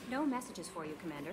No messages for you, Commander.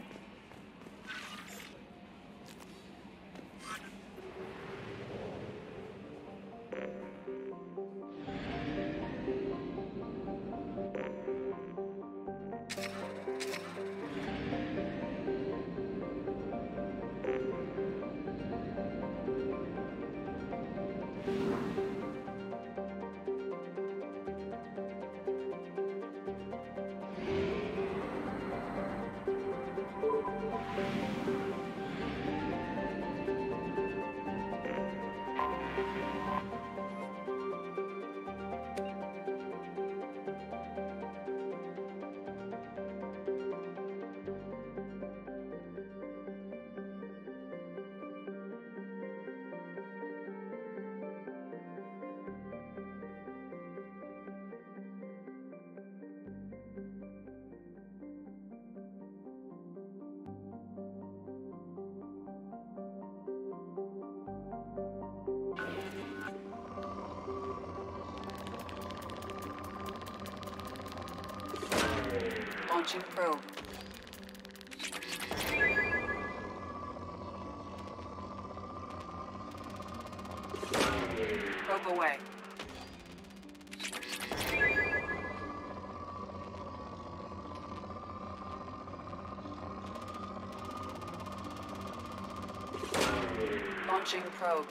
Launching probe. Probe away. Launching probe.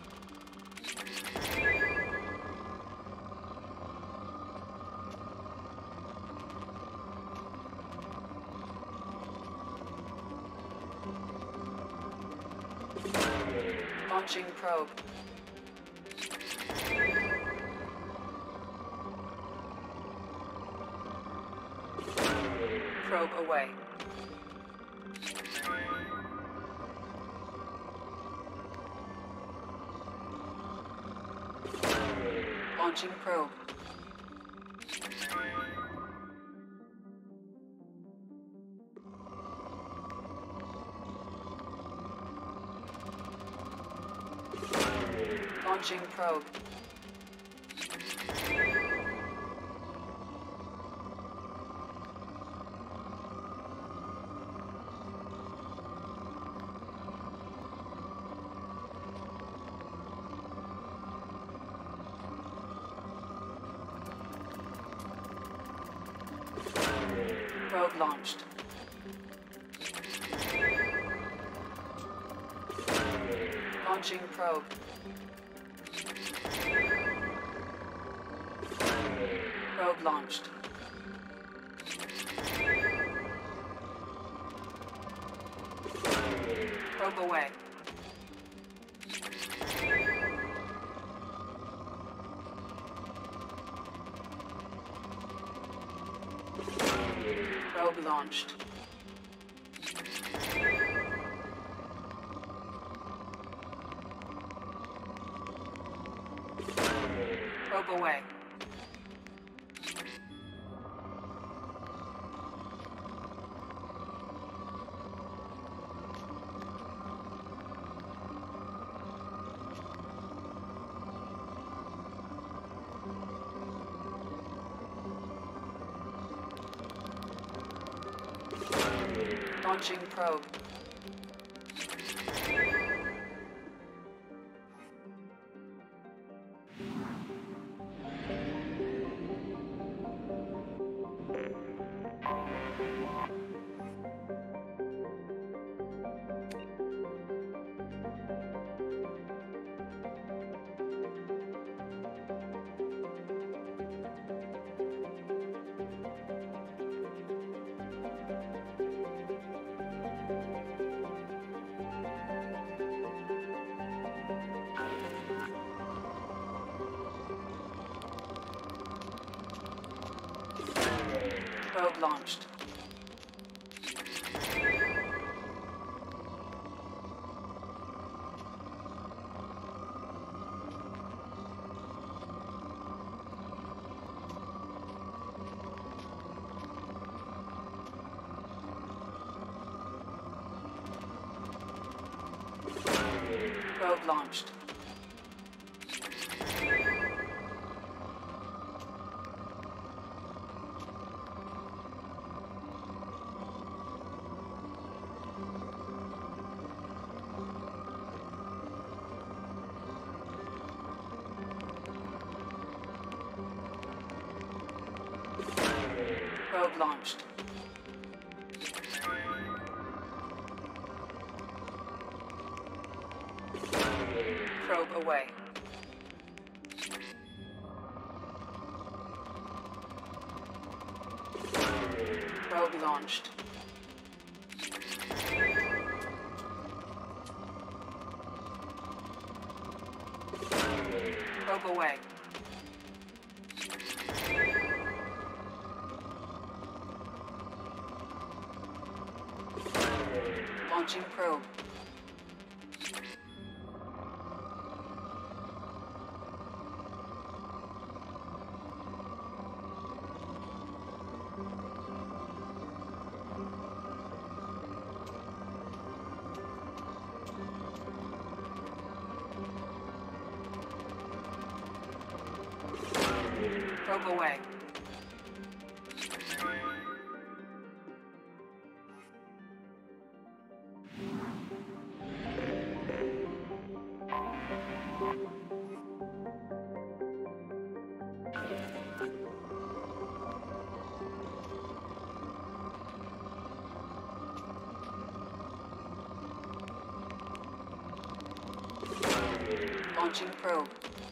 Launching probe. Probe away. Launching probe. Launching probe. Probe launched. Launching probe. Probe launched. Probe away. Probe launched. Probe away. Launching probe. Probe launched. Probe launched. Probe launched. Probe away. Probe launched. Probe away. Launching probe. Probe away. Launching probe.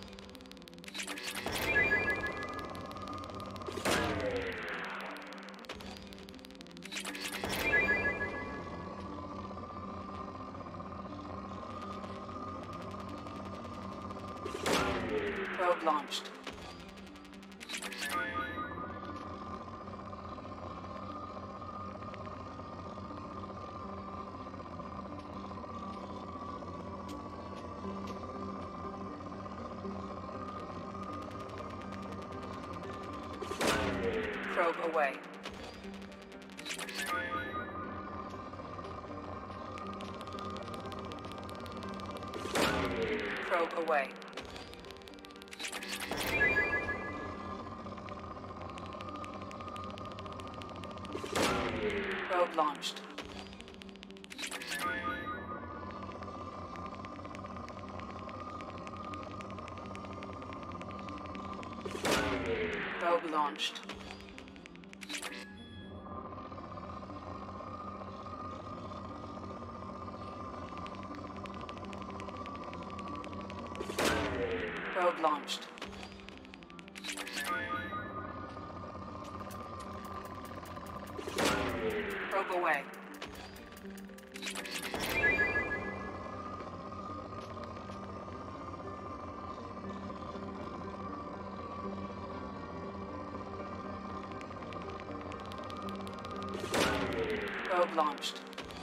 Probe launched. Probe away. Probe away. Probe launched. Probe launched. Probe launched. Probe away. Probe launched.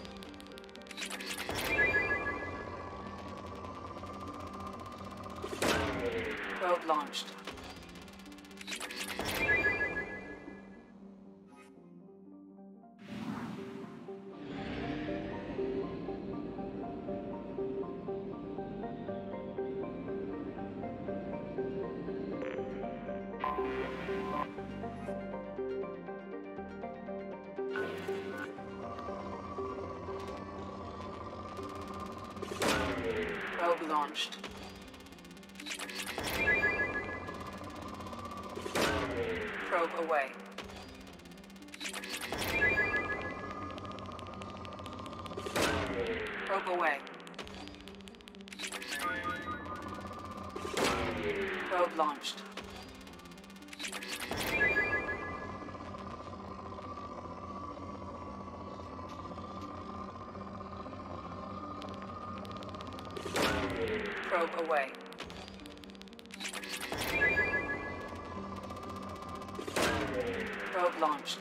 Probe launched. Probe launched. Probe away. Probe away. Probe launched. Probe away. Probe launched.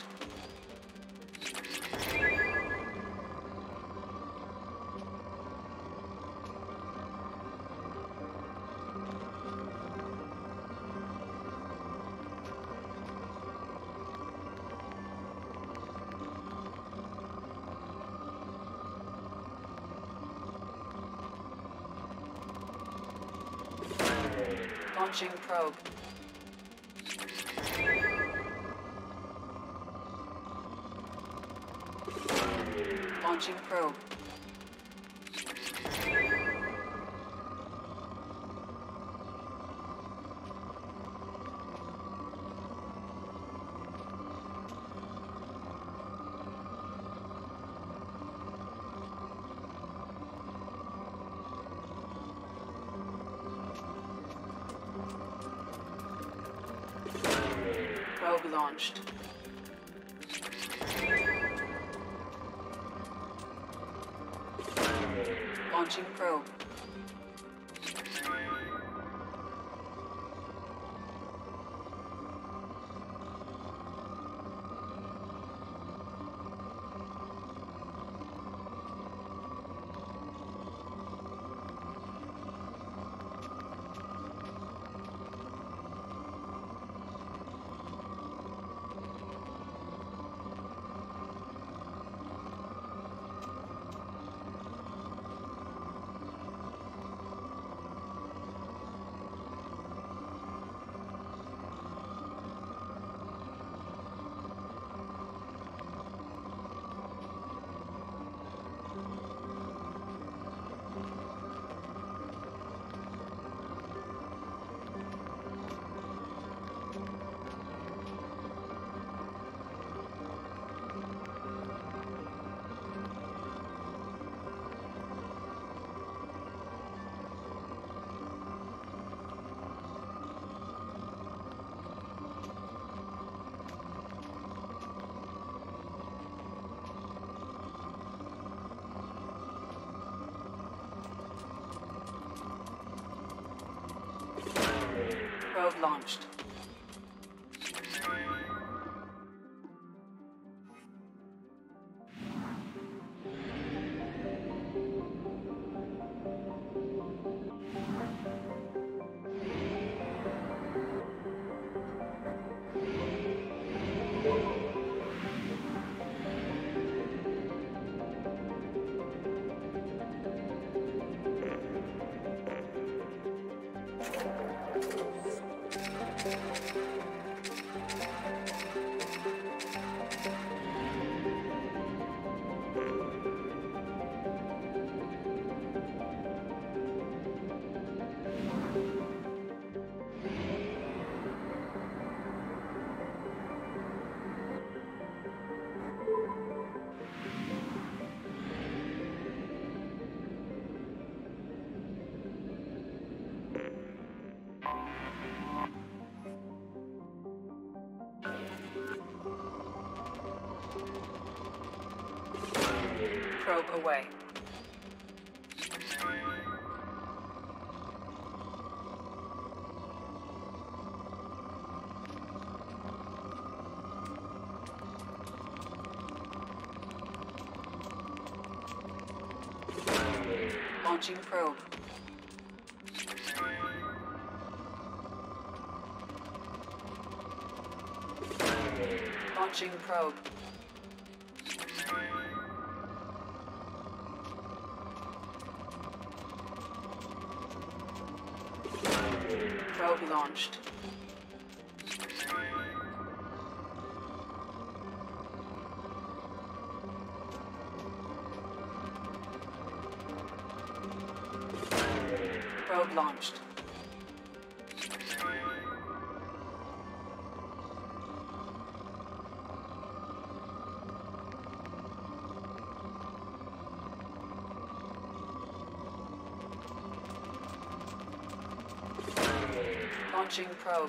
Launching probe. Launching probe. Probe launched. Launching probe. Probe launched. Probe away. Launching probe. Launching probe. Probe launched. Probe launched. Launching probe.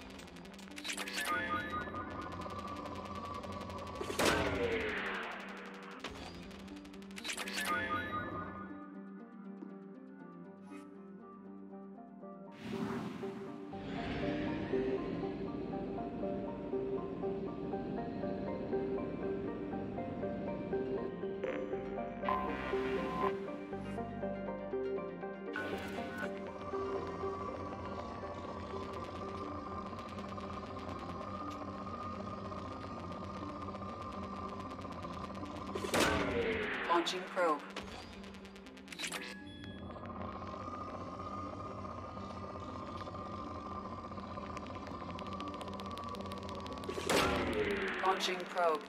Launching probe. Launching probe.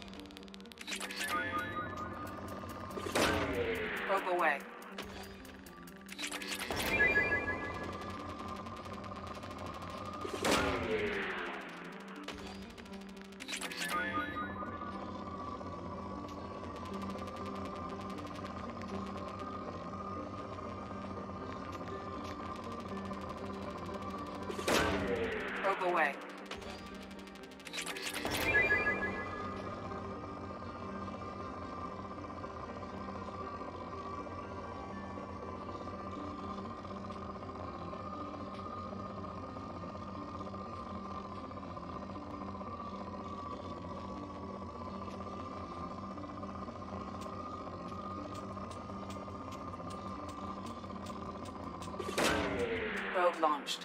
Probe away. Probe away. Probe launched.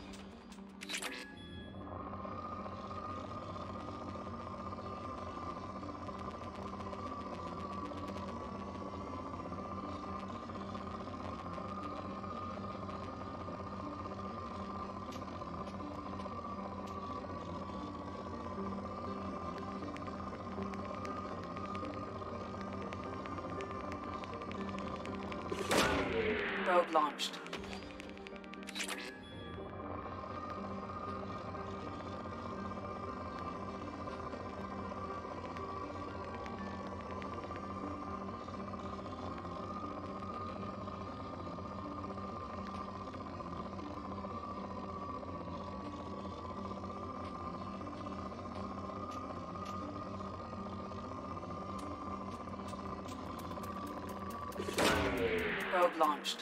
Probe launched. Probe launched.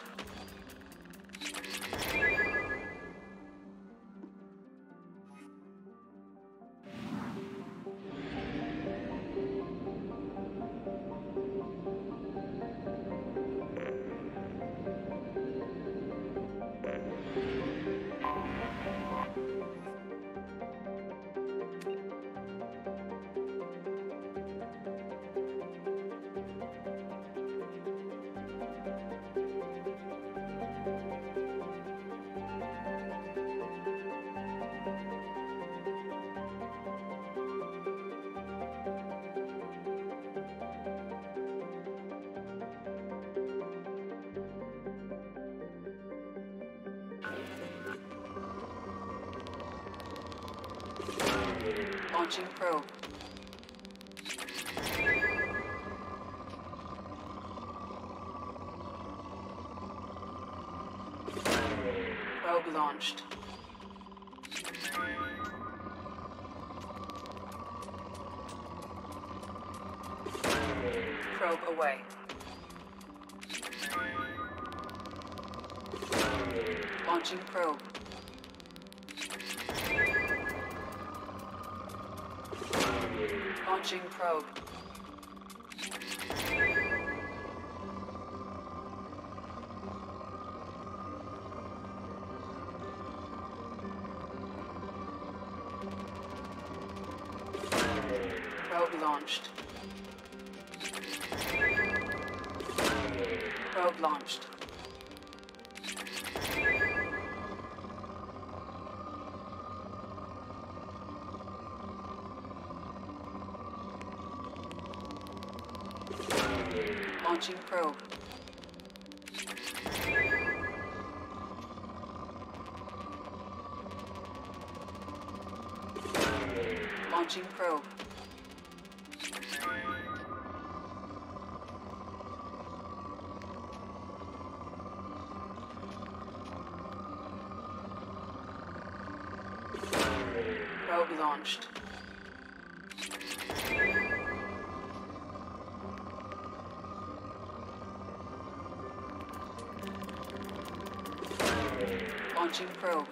Launching probe. Probe launched. Probe away. Launching probe. Launching probe. Probe launched. Probe launched. Launching probe. Launching probe. Probe launched. Launching probe.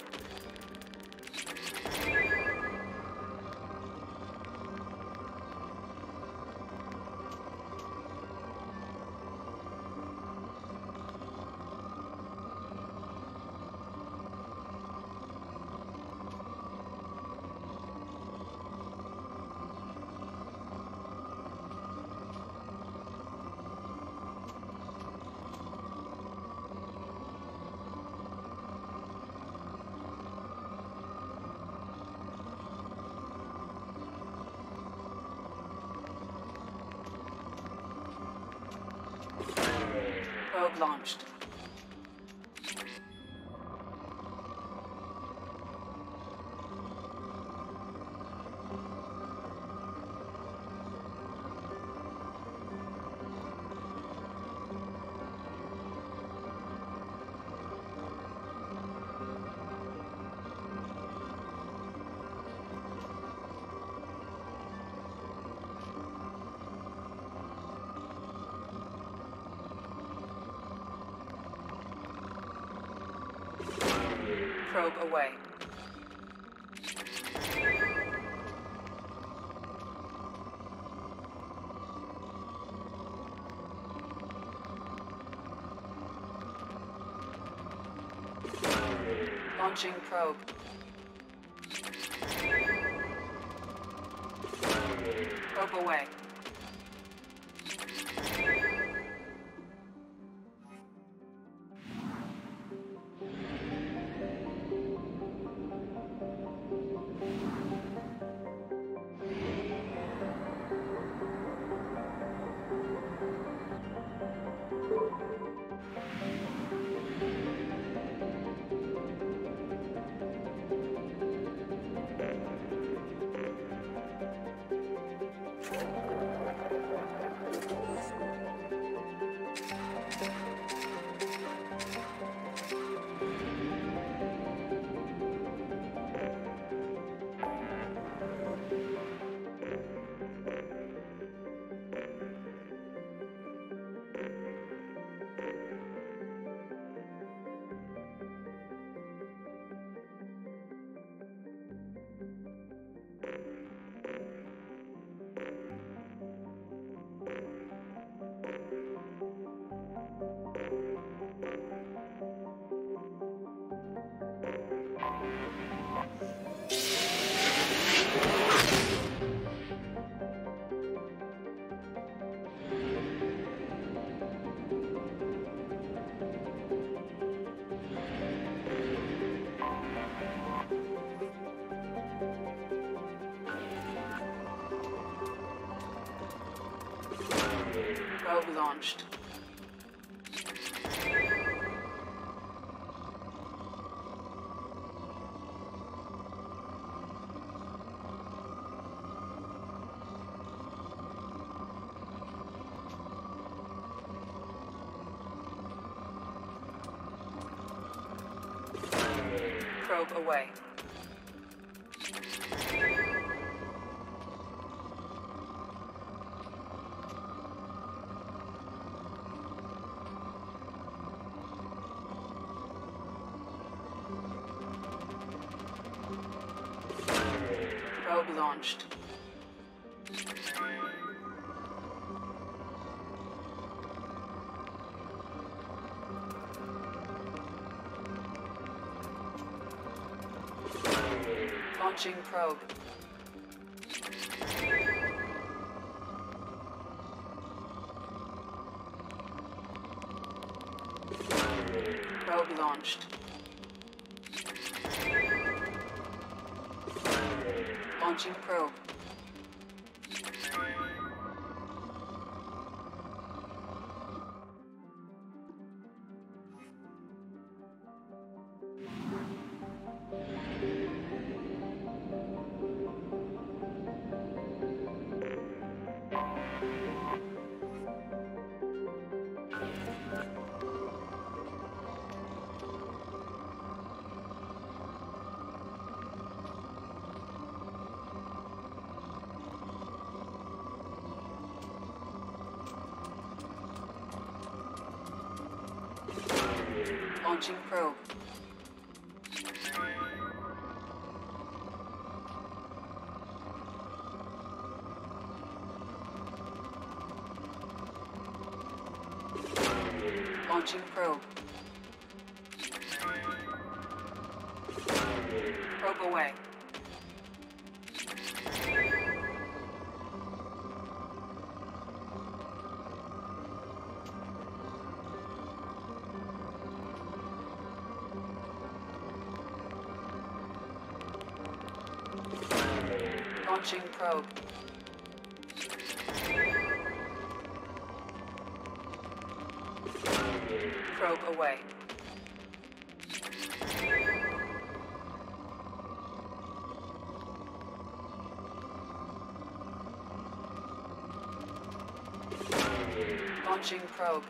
Probe launched. Probe away. Launching probe. Probe away. Probe launched. Probe away. Probe launched. Launching probe. Probe launched. Launching probe. Launching probe. Launching probe. Probe away. Launching probe. Probe away. Launching probe.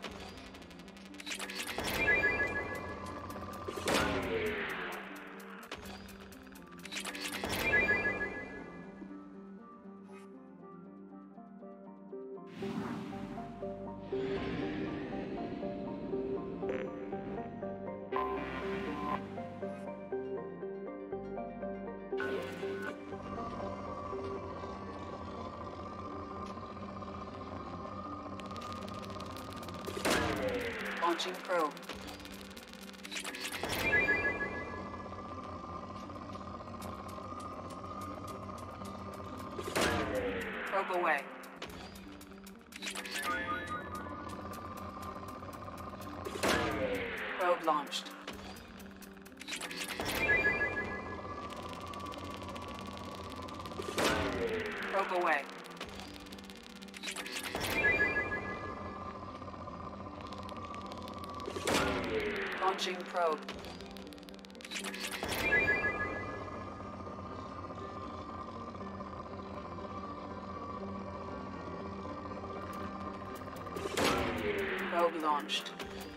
Launching probe. Probe away. Probe launched. Probe away. Launching probe. Probe launched.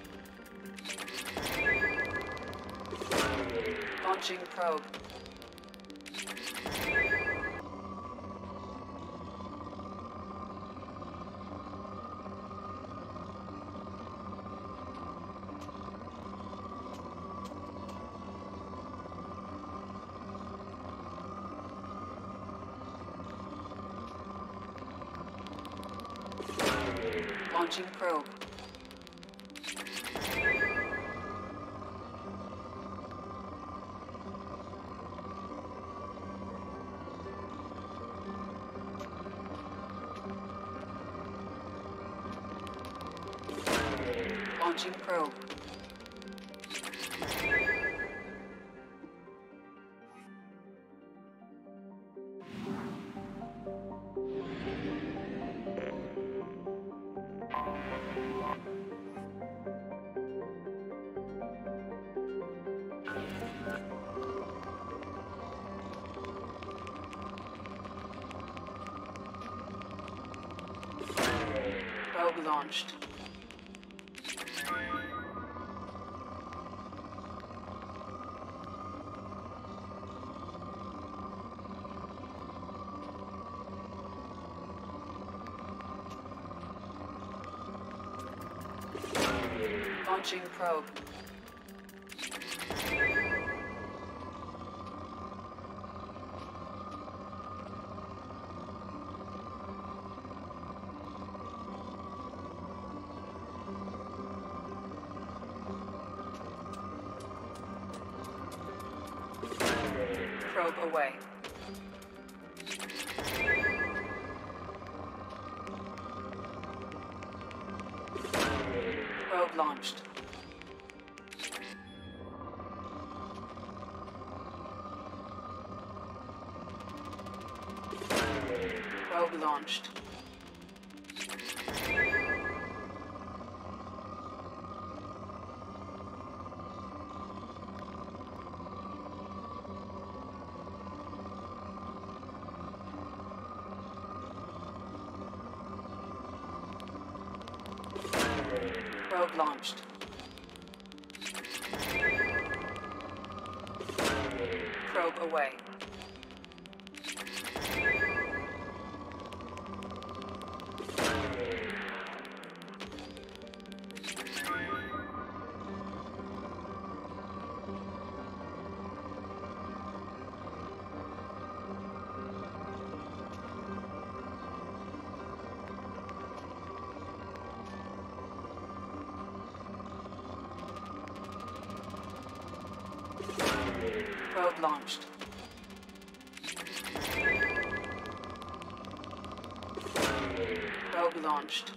Launching probe. Launching probe. Launching probe. Probe launched. Launching probe. Probe away. Probe launched. Probe launched. Probe launched. Probe away. Probe launched. Probe launched.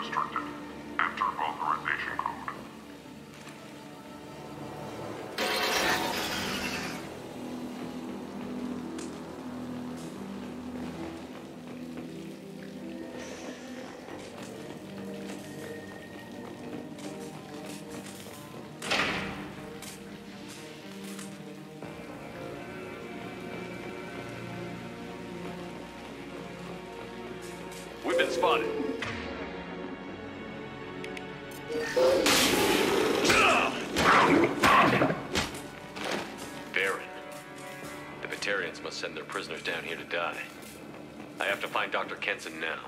restricted. Enter authorization code. We've been spotted. Baron. The Batarians must send their prisoners down here to die. I have to find Dr. Kenson now.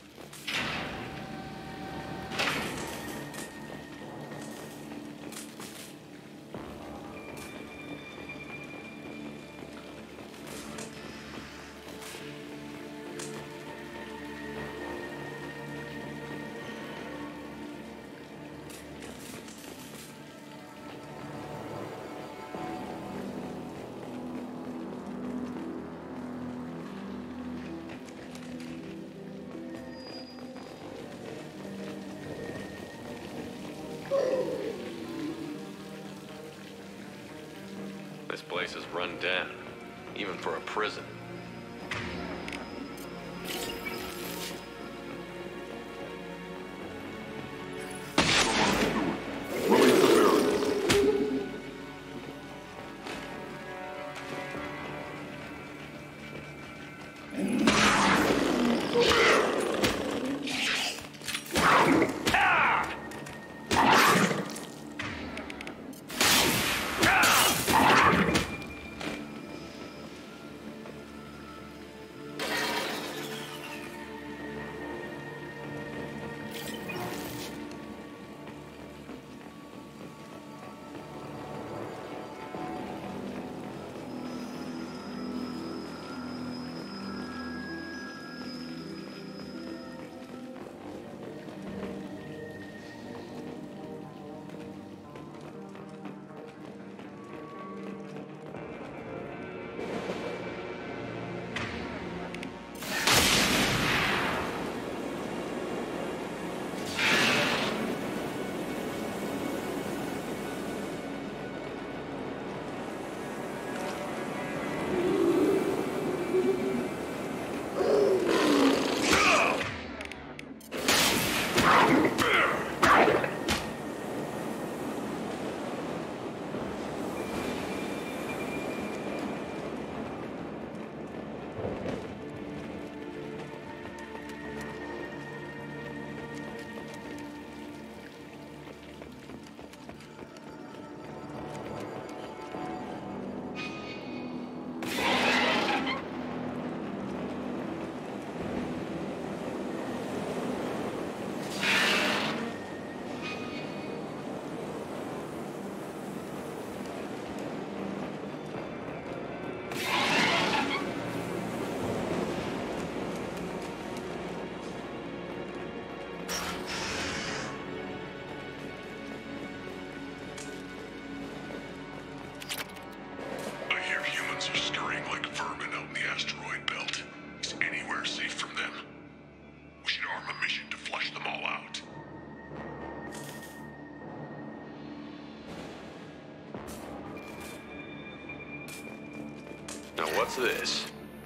This place is run down, even for a prison. Now what's this?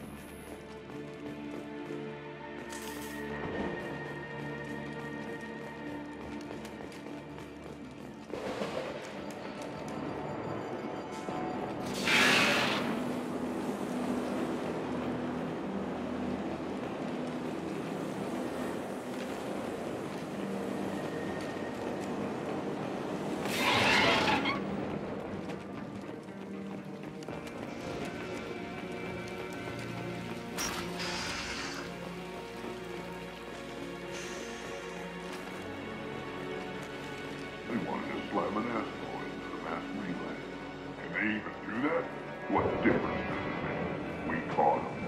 They wanted to slam an asteroid into the mass relay. Can they even do that? What difference does it make? We caught them.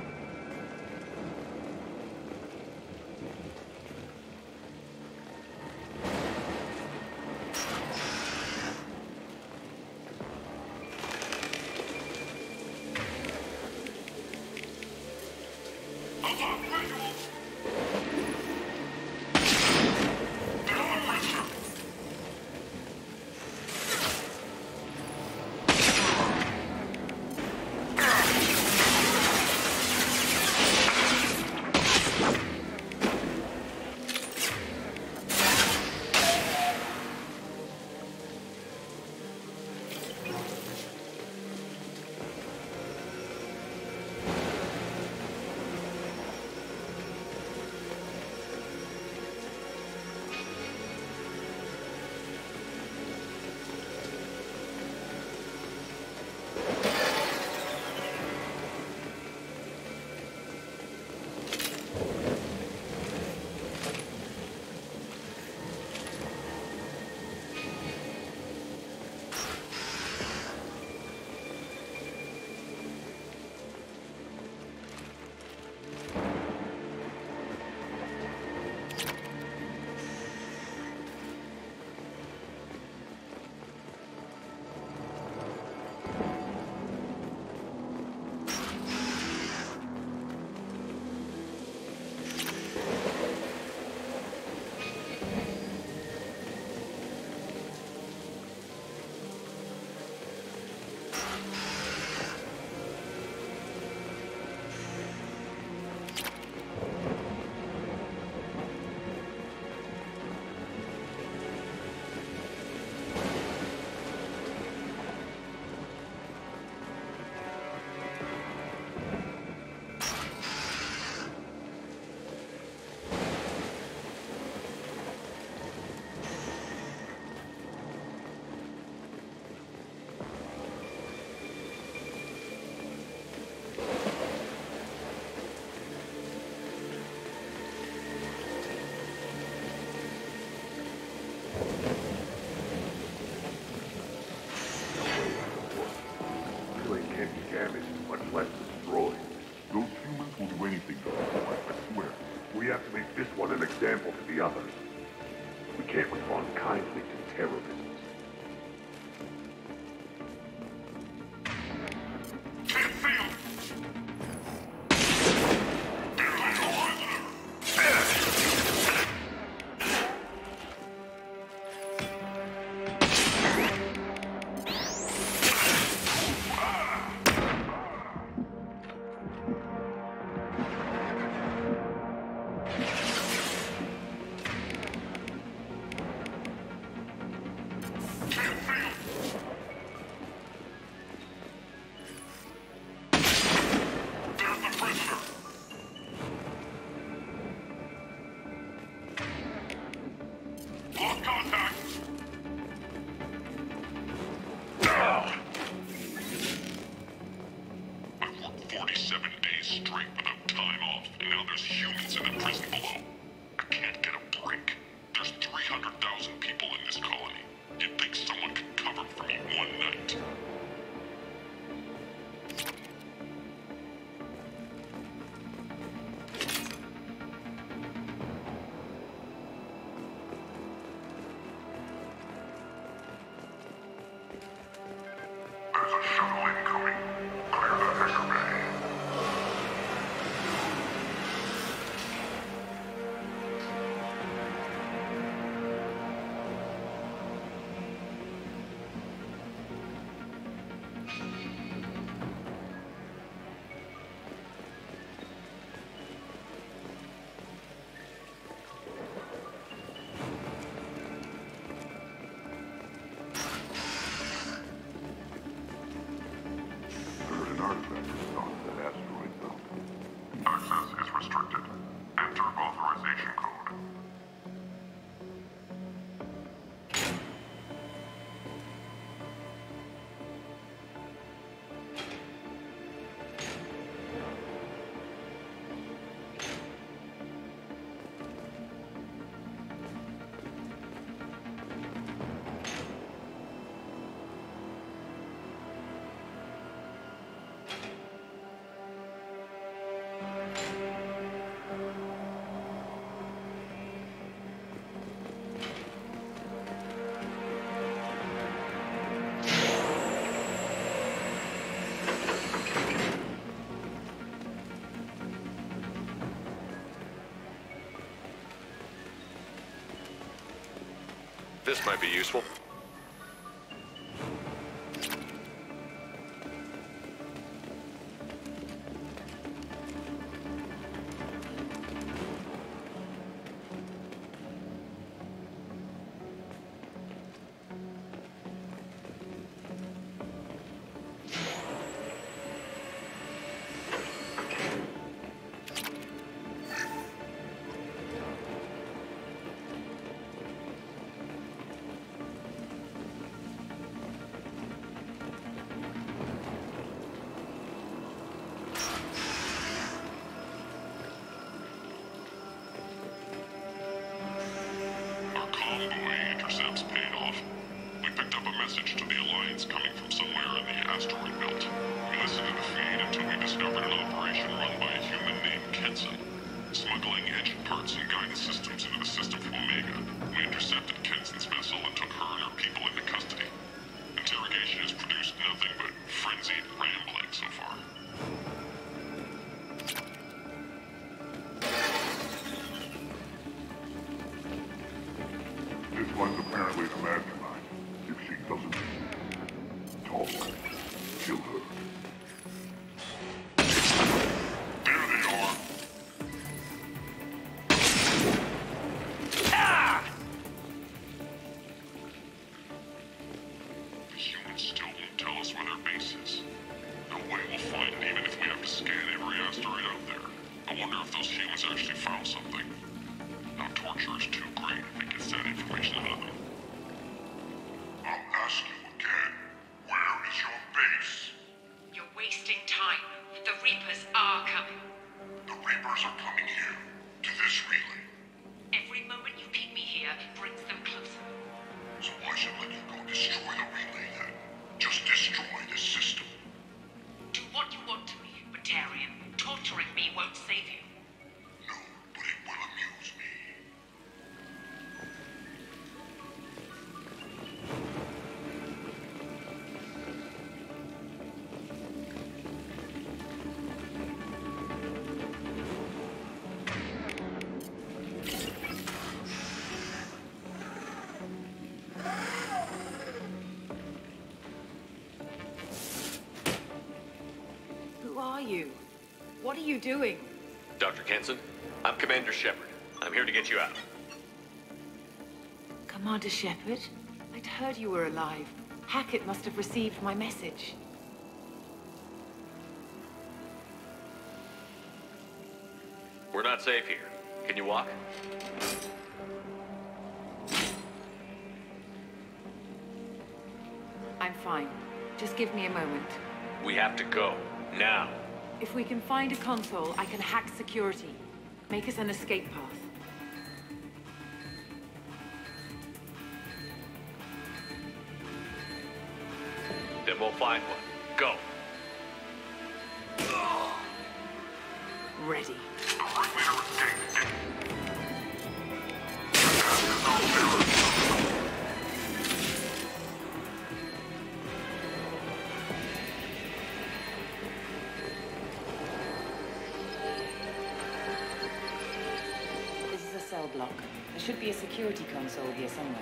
have to make this one an example to the others. We can't respond kindly to terrorists. Can't see him! This might be useful. This one's apparently the mastermind. If she doesn't talk, kill her. There they are. The humans still won't tell us where their base is. No way we'll find it, even if we have to scan every asteroid out there. I wonder if those humans actually found something. Our torture is too great if it gets that information out of them. I'll ask you again. Where is your base? You're wasting time. The Reapers are coming. The Reapers are coming here. To this relay. Every moment you keep me here brings them closer. So why should I let you go destroy the relay then? Just destroy the system. Do what you want to me, Batarian. Torturing me won't save you. No, but it will you? What are you doing? Dr. Kenson, I'm Commander Shepard. I'm here to get you out. Commander Shepard? I'd heard you were alive. Hackett must have received my message. We're not safe here. Can you walk? I'm fine. Just give me a moment. We have to go. Now. If we can find a console, I can hack security. Make us an escape path. Then we'll find one. Go. Ready. This is a cell block. There should be a security console here somewhere.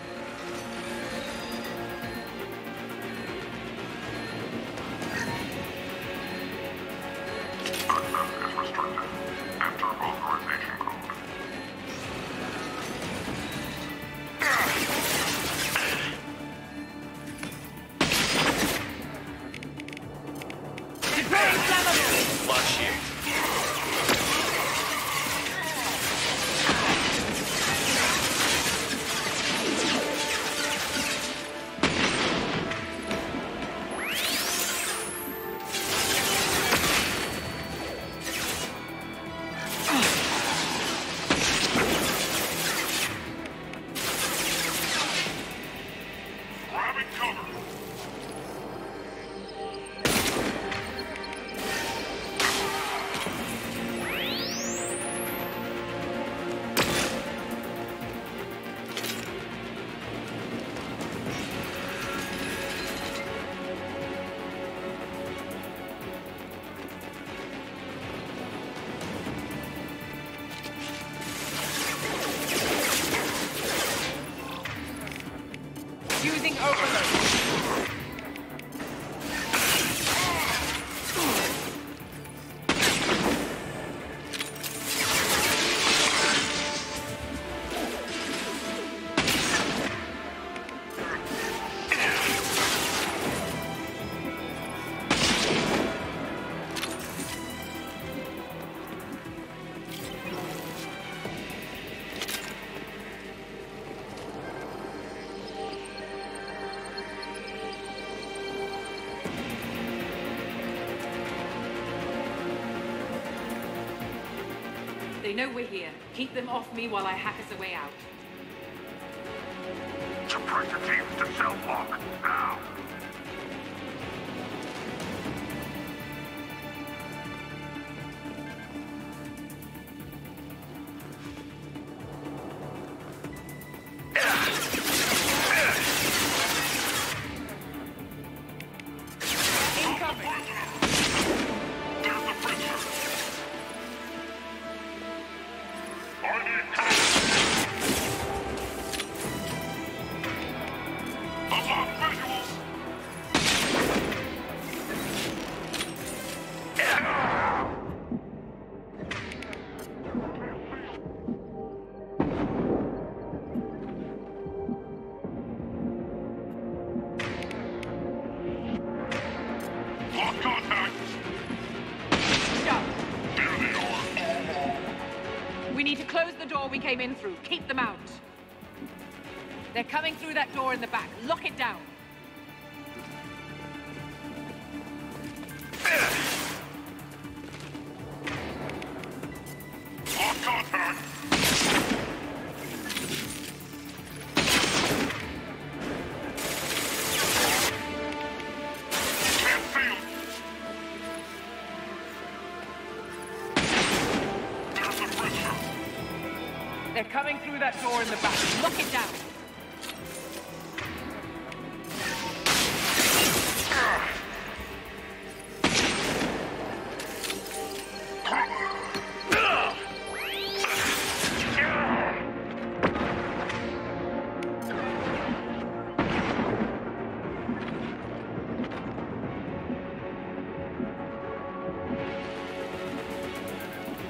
Using overload. They know we're here. Keep them off me while I hack us a way out. Suppressor teams to cell block, now. We came in through. Keep them out. They're coming through that door in the back. Lock it down. Lock contact! Can't feel it! There's the prisoner! They're coming through that door in the back. Lock it down.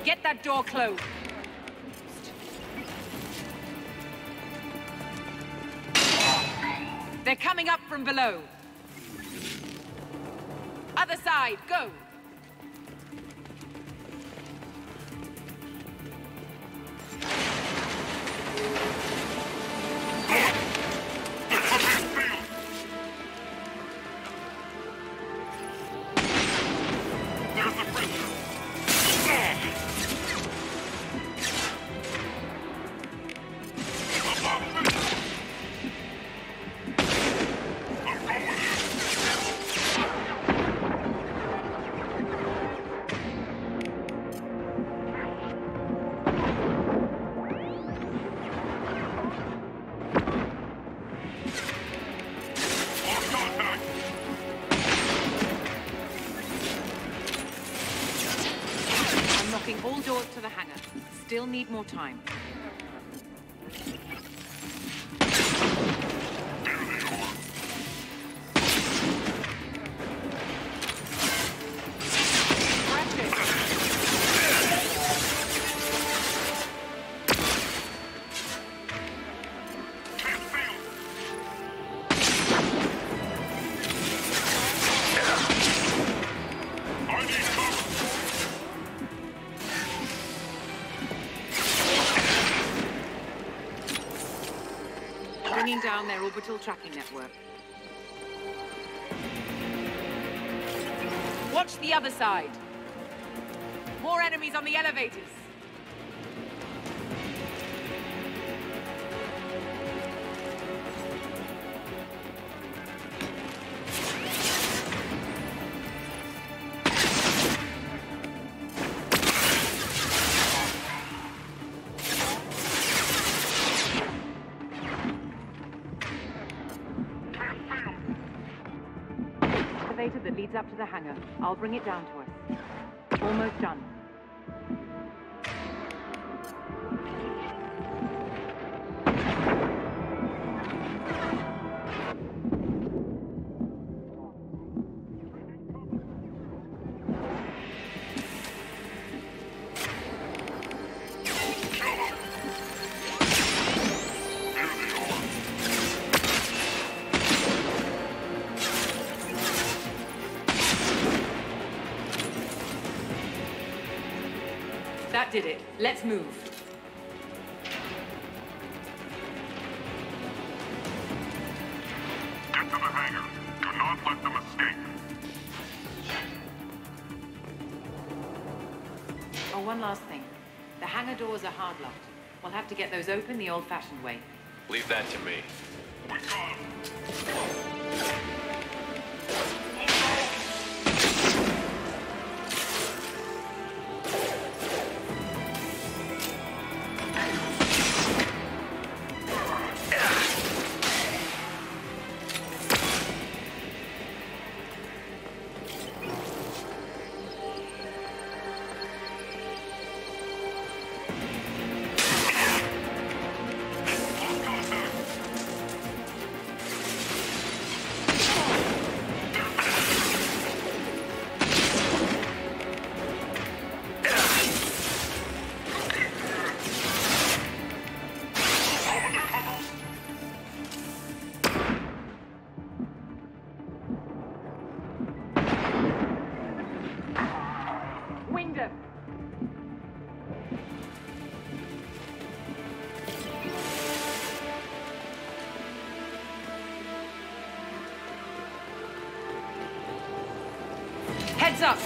Get that door closed. They're coming up from below. Other side, go! All doors to the hangar. Still need more time. Bringing down their orbital tracking network. Watch the other side. More enemies on the elevators. That leads up to the hangar. I'll bring it down to us. Almost done. That did it. Let's move. Get to the hangar. Do not let them escape. Oh, one last thing. The hangar doors are hard locked. We'll have to get those open the old-fashioned way. Leave that to me. We got him. Heads up!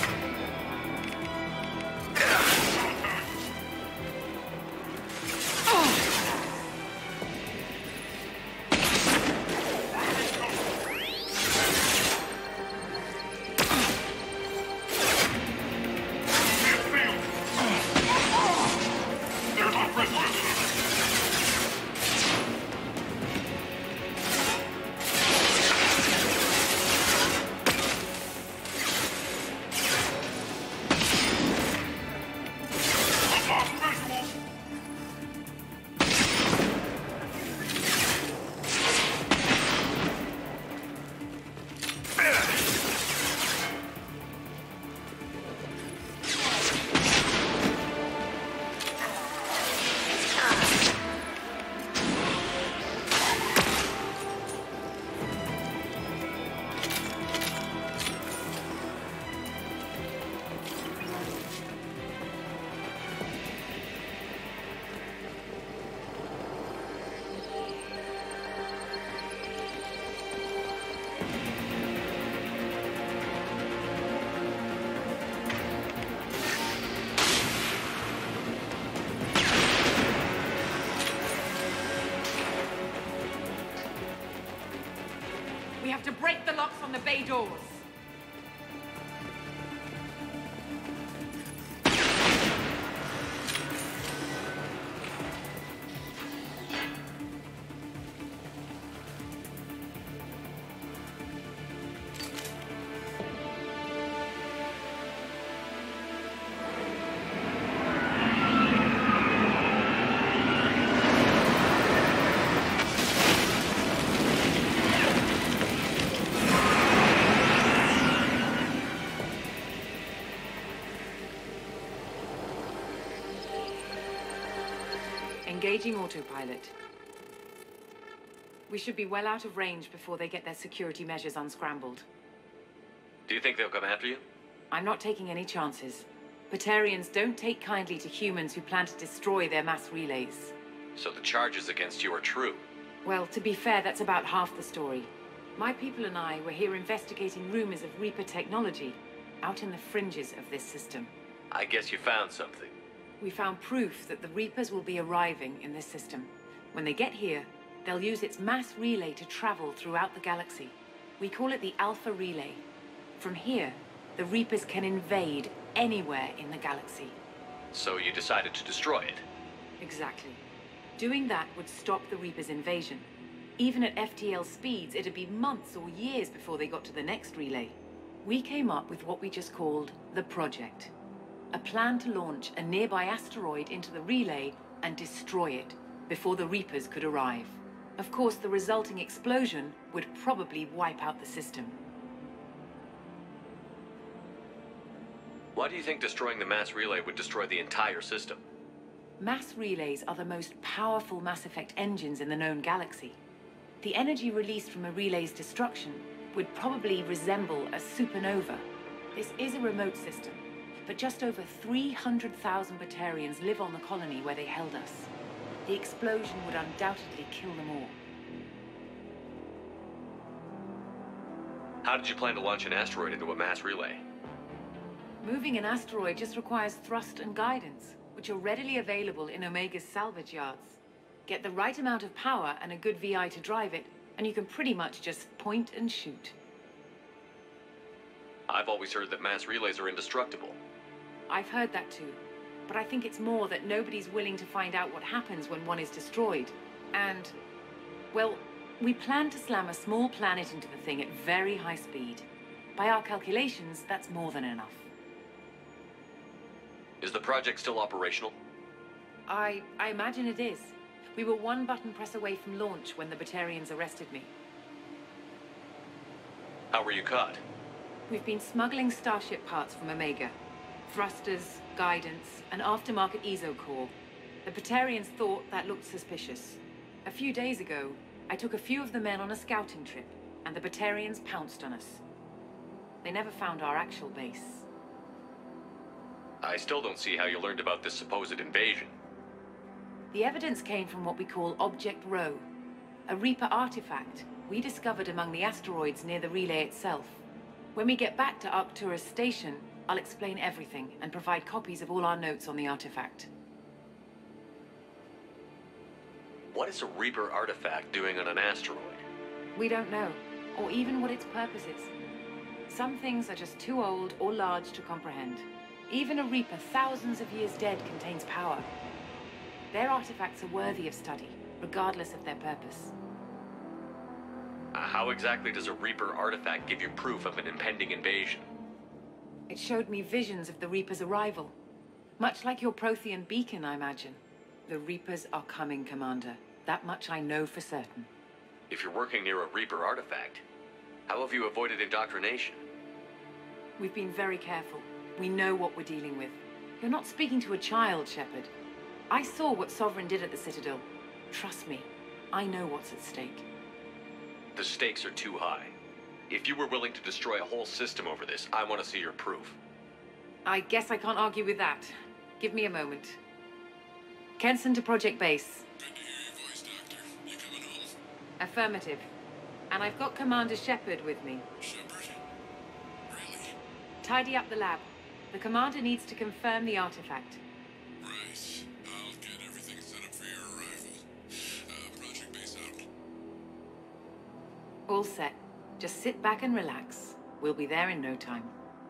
to break the locks on the bay doors. Engaging autopilot. We should be well out of range before they get their security measures unscrambled. Do you think they'll come after you? I'm not taking any chances. Batarians don't take kindly to humans who plan to destroy their mass relays. So the charges against you are true? Well, to be fair, that's about half the story. My people and I were here investigating rumors of Reaper technology out in the fringes of this system. I guess you found something. We found proof that the Reapers will be arriving in this system. When they get here, they'll use its mass relay to travel throughout the galaxy. We call it the Alpha Relay. From here, the Reapers can invade anywhere in the galaxy. So you decided to destroy it? Exactly. Doing that would stop the Reapers' invasion. Even at FTL speeds, it'd be months or years before they got to the next relay. We came up with what we just called the Project. A plan to launch a nearby asteroid into the relay and destroy it before the Reapers could arrive. Of course, the resulting explosion would probably wipe out the system. Why do you think destroying the mass relay would destroy the entire system? Mass relays are the most powerful Mass Effect engines in the known galaxy. The energy released from a relay's destruction would probably resemble a supernova. This is a remote system, but just over 300,000 Batarians live on the colony where they held us. The explosion would undoubtedly kill them all. How did you plan to launch an asteroid into a mass relay? Moving an asteroid just requires thrust and guidance, which are readily available in Omega's salvage yards. Get the right amount of power and a good VI to drive it, and you can pretty much just point and shoot. I've always heard that mass relays are indestructible. I've heard that too, but I think it's more that nobody's willing to find out what happens when one is destroyed. And, well, we plan to slam a small planet into the thing at very high speed. By our calculations, that's more than enough. Is the project still operational? I imagine it is. We were one button press away from launch when the Batarians arrested me. How were you caught? We've been smuggling Starship parts from Omega. Thrusters, guidance, and aftermarket ESO core. The Batarians thought that looked suspicious. A few days ago, I took a few of the men on a scouting trip, and the Batarians pounced on us. They never found our actual base. I still don't see how you learned about this supposed invasion. The evidence came from what we call Object Rho, a Reaper artifact we discovered among the asteroids near the relay itself. When we get back to Arcturus Station, I'll explain everything and provide copies of all our notes on the artifact. What is a Reaper artifact doing on an asteroid? We don't know, or even what its purpose is. Some things are just too old or large to comprehend. Even a Reaper thousands of years dead contains power. Their artifacts are worthy of study, regardless of their purpose. How exactly does a Reaper artifact give you proof of an impending invasion? It showed me visions of the Reaper's arrival. Much like your Prothean beacon, I imagine. The Reapers are coming, Commander. That much I know for certain. If you're working near a Reaper artifact, how have you avoided indoctrination? We've been very careful. We know what we're dealing with. You're not speaking to a child, Shepard. I saw what Sovereign did at the Citadel. Trust me, I know what's at stake. The stakes are too high. If you were willing to destroy a whole system over this, I want to see your proof. I guess I can't argue with that. Give me a moment. Kenson to Project Base. Good to hear your voice, Doctor. You coming home? Affirmative. And I've got Commander Shepard with me. Shepard? Really? Tidy up the lab. The Commander needs to confirm the artifact. Right. I'll get everything set up for your arrival. Project Base out. All set. Just sit back and relax. We'll be there in no time.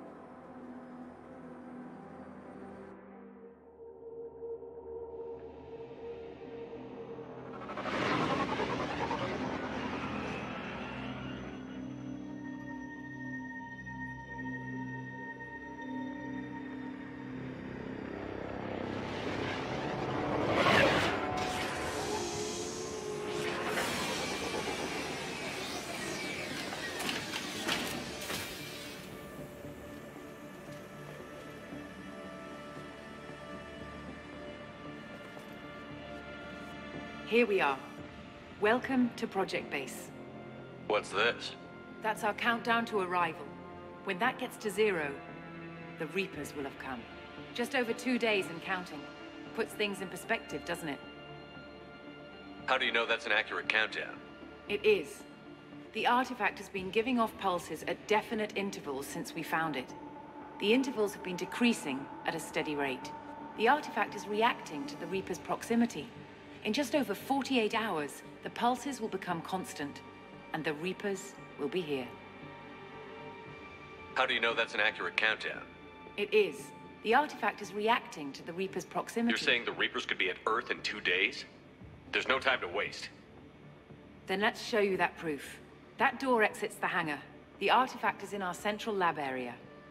Here we are. Welcome to Project Base. What's this? That's our countdown to arrival. When that gets to 0, the Reapers will have come. Just over 2 days and counting. Puts things in perspective, doesn't it? How do you know that's an accurate countdown? It is. The artifact has been giving off pulses at definite intervals since we found it. The intervals have been decreasing at a steady rate. The artifact is reacting to the Reaper's proximity. In just over 48 hours, the pulses will become constant, and the Reapers will be here. How do you know that's an accurate countdown? It is. The artifact is reacting to the Reaper's proximity. You're saying the Reapers could be at Earth in 2 days? There's no time to waste. Then let's show you that proof. That door exits the hangar. The artifact is in our central lab area.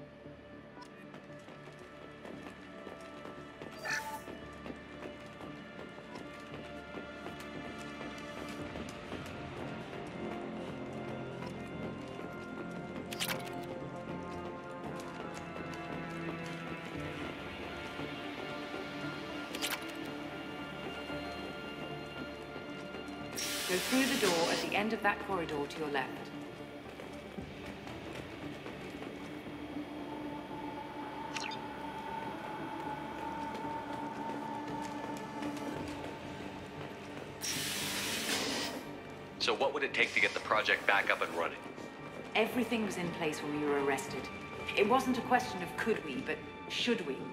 Go through the door at the end of that corridor to your left. So what would it take to get the project back up and running? Everything was in place when we were arrested. It wasn't a question of could we, but should we.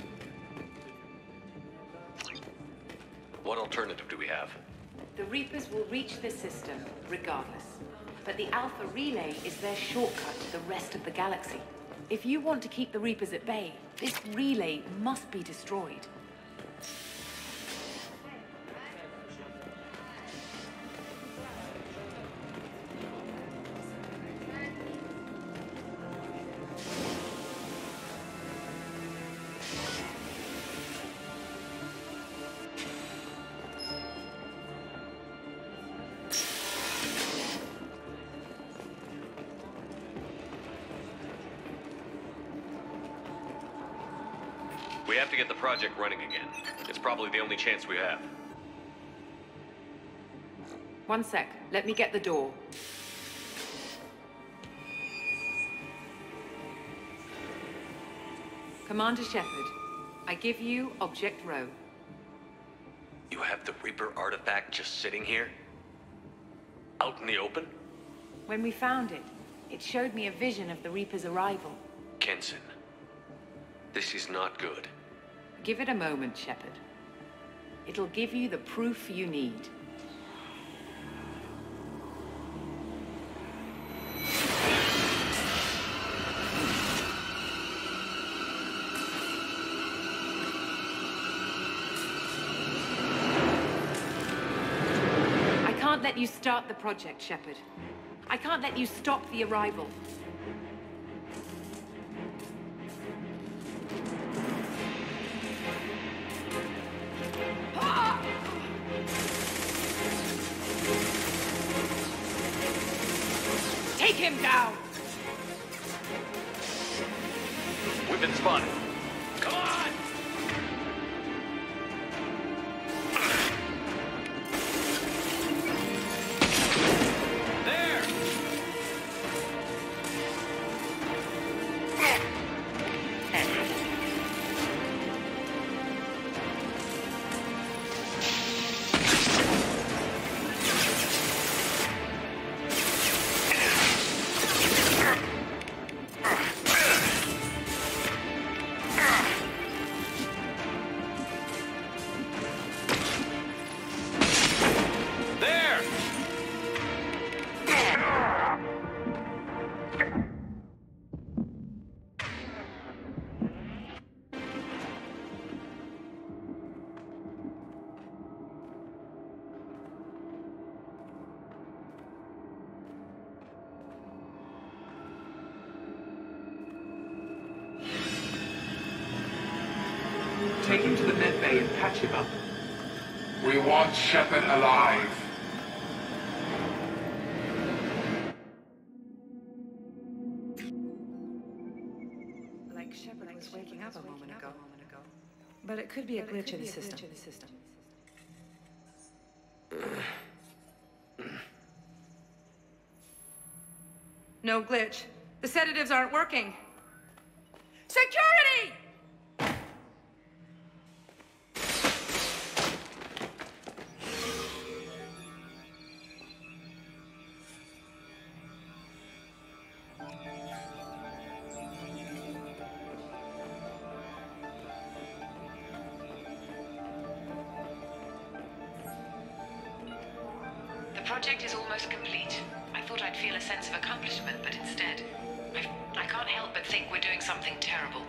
What alternative do we have? The Reapers will reach this system regardless. But the Alpha Relay is their shortcut to the rest of the galaxy. If you want to keep the Reapers at bay, this relay must be destroyed. We have to get the project running again. It's probably the only chance we have. One sec. Let me get the door. Commander Shepard, I give you Object Row. You have the Reaper artifact just sitting here? Out in the open? When we found it, it showed me a vision of the Reaper's arrival. Kenson, this is not good. Give it a moment, Shepard. It'll give you the proof you need. I can't let you start the project, Shepard. I can't let you stop the arrival. Take him down! We've been spotted. Come on! There! take him to the med bay and patch him up. We want Shepard alive. Like Shepard was waking up a moment ago. But it could be a glitch in the system. No glitch. The sedatives aren't working. Security! The project is almost complete. I thought I'd feel a sense of accomplishment, but instead, I can't help but think we're doing something terrible.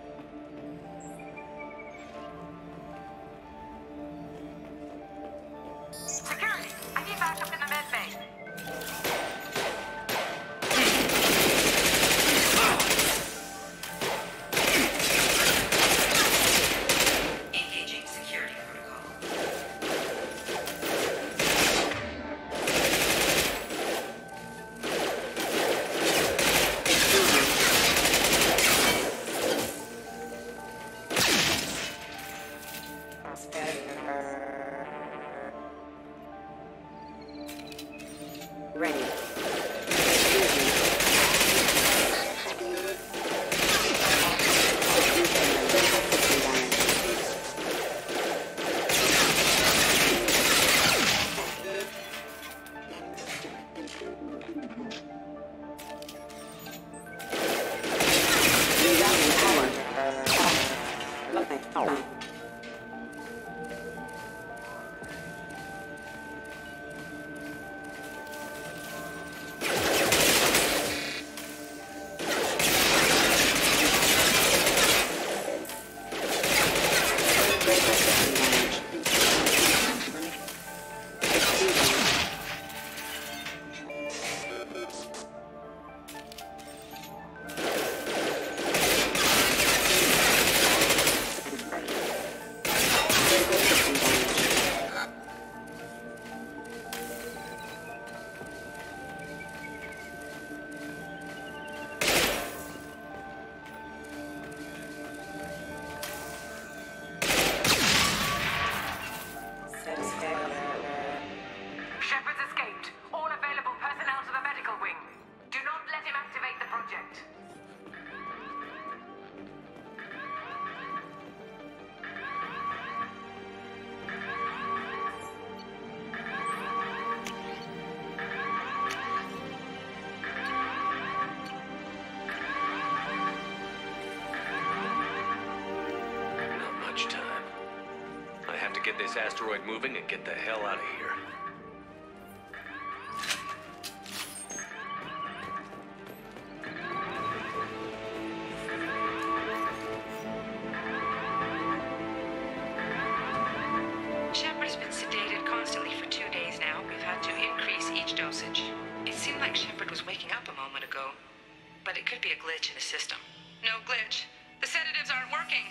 Security! I need backup in the med bay. Engaging security protocol. Ready. Shepard's escaped. All available personnel to the medical wing. Do not let him activate the project. Not much time. I have to get this asteroid moving and get the hell out of here. Shepard has been sedated constantly for 2 days now. We've had to increase each dosage. It seemed like Shepard was waking up a moment ago, but it could be a glitch in the system. No glitch. The sedatives aren't working.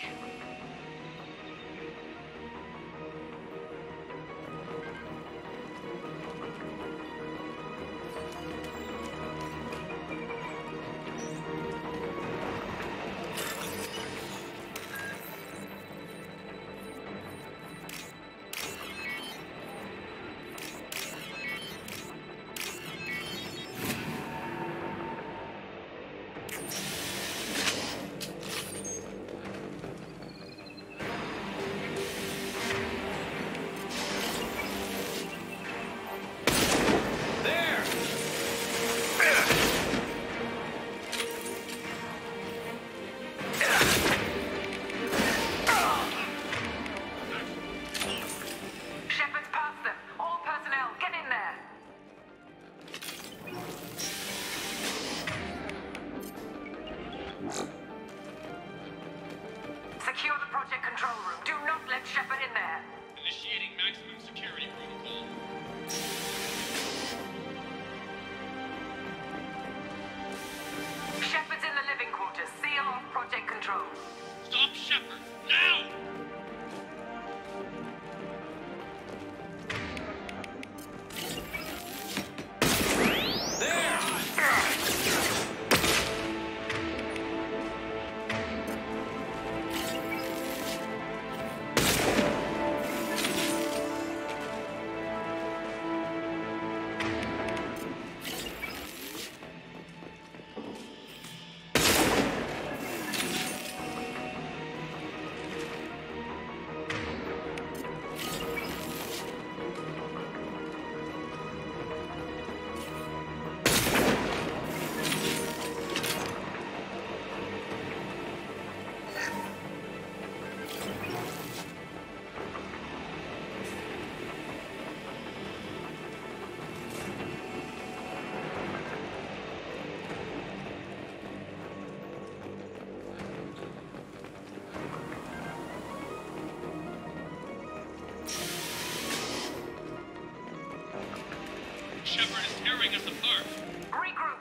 Shepard is tearing us apart. Regroup.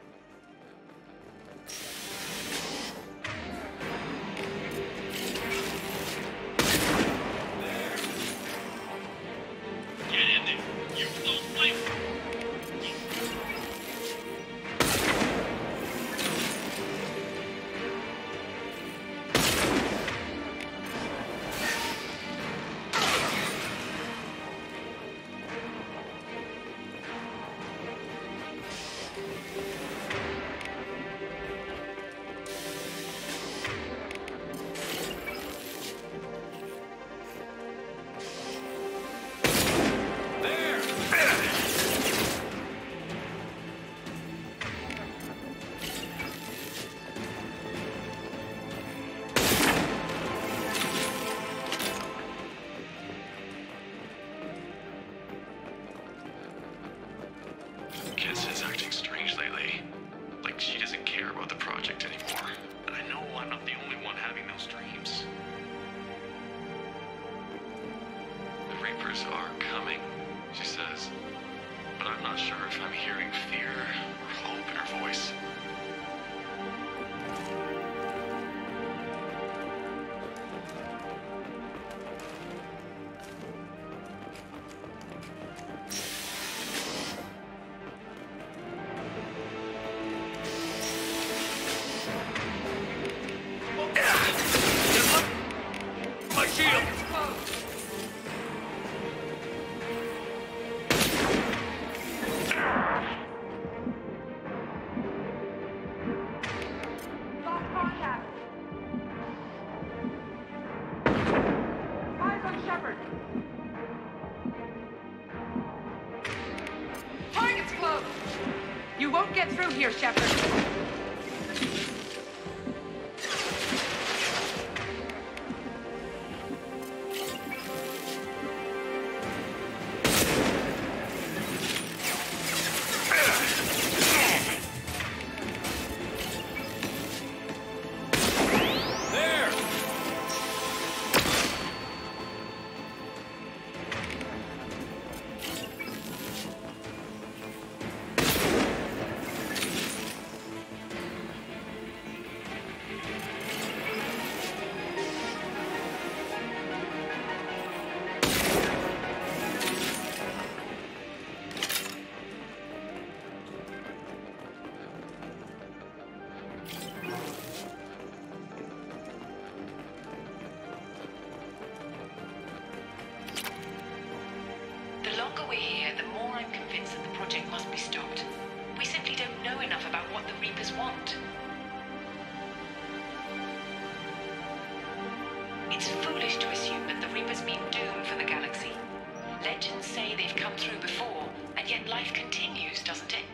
Get in there. Use those flames. Kenzan's acting strange lately. Like she doesn't care about the project anymore. And I know I'm not the only one having those dreams. The Reapers are coming, she says. But I'm not sure if I'm hearing fear or hope in her voice. Target's close! You won't get through here, Shepard. The longer we're here, the more I'm convinced that the project must be stopped. We simply don't know enough about what the Reapers want. It's foolish to assume that the Reapers mean doom for the galaxy. Legends say they've come through before, and yet life continues, doesn't it?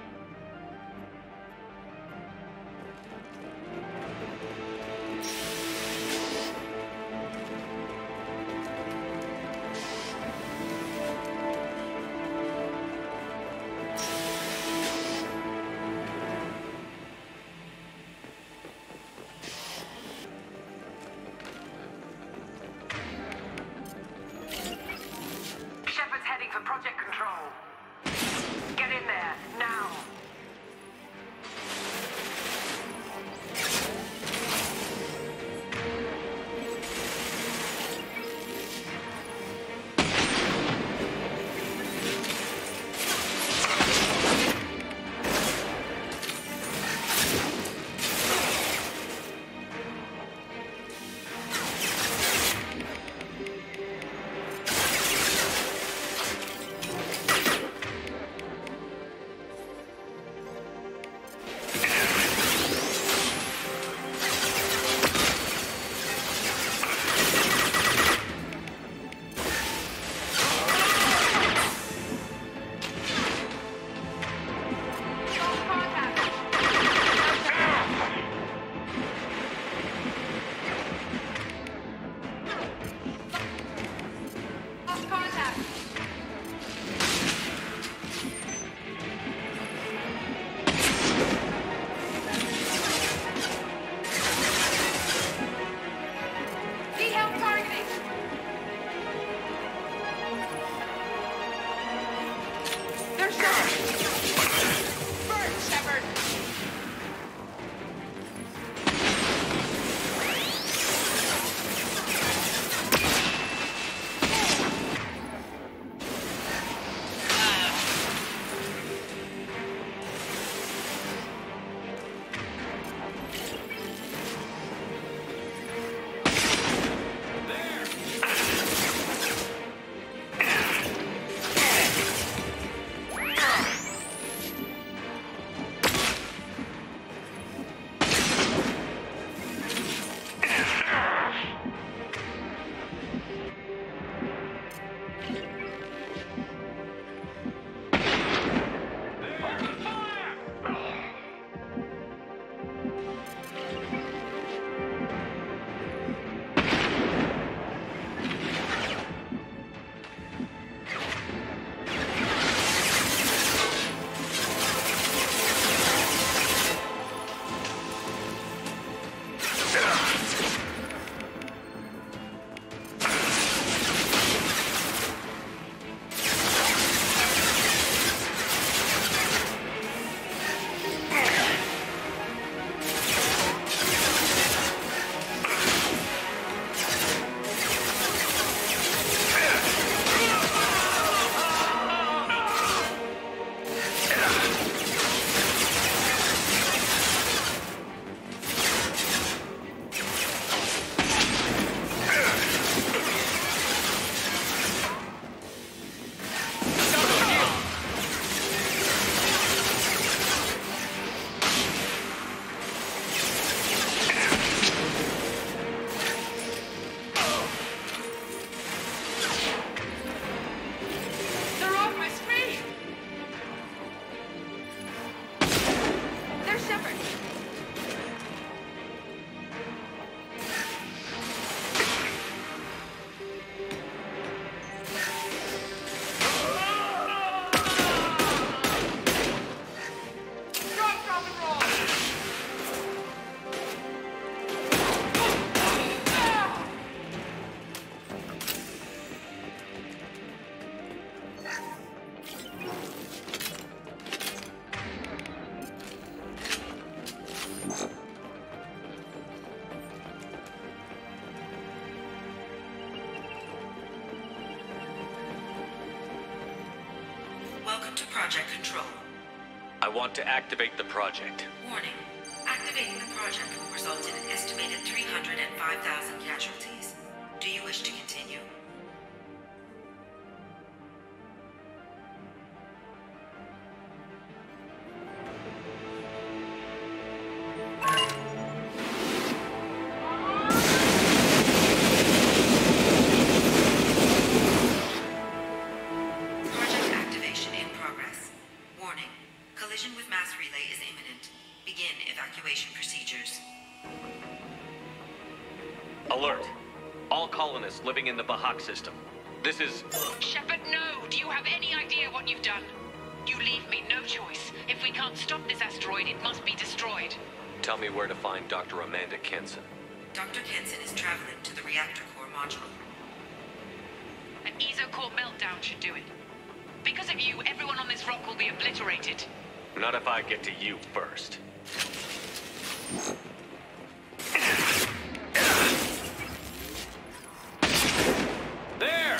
Shepard's heading for Project Control. Get in there, now. project control. I want to activate the project. Warning. Activating the project will result in an estimated 305,000 casualties. Do you wish to continue? Project activation in progress. Warning. Collision with mass relay is imminent. Begin evacuation procedures. Alert. All colonists living in the Bahak system. This is... Shepard, no! Do you have any idea what you've done? You leave me no choice. If we can't stop this asteroid, it must be destroyed. Tell me where to find Dr. Amanda Kenson. Dr. Kenson is traveling to the reactor core module. An ESO-core meltdown should do it. Because of you, everyone on this rock will be obliterated. Not if I get to you first. There!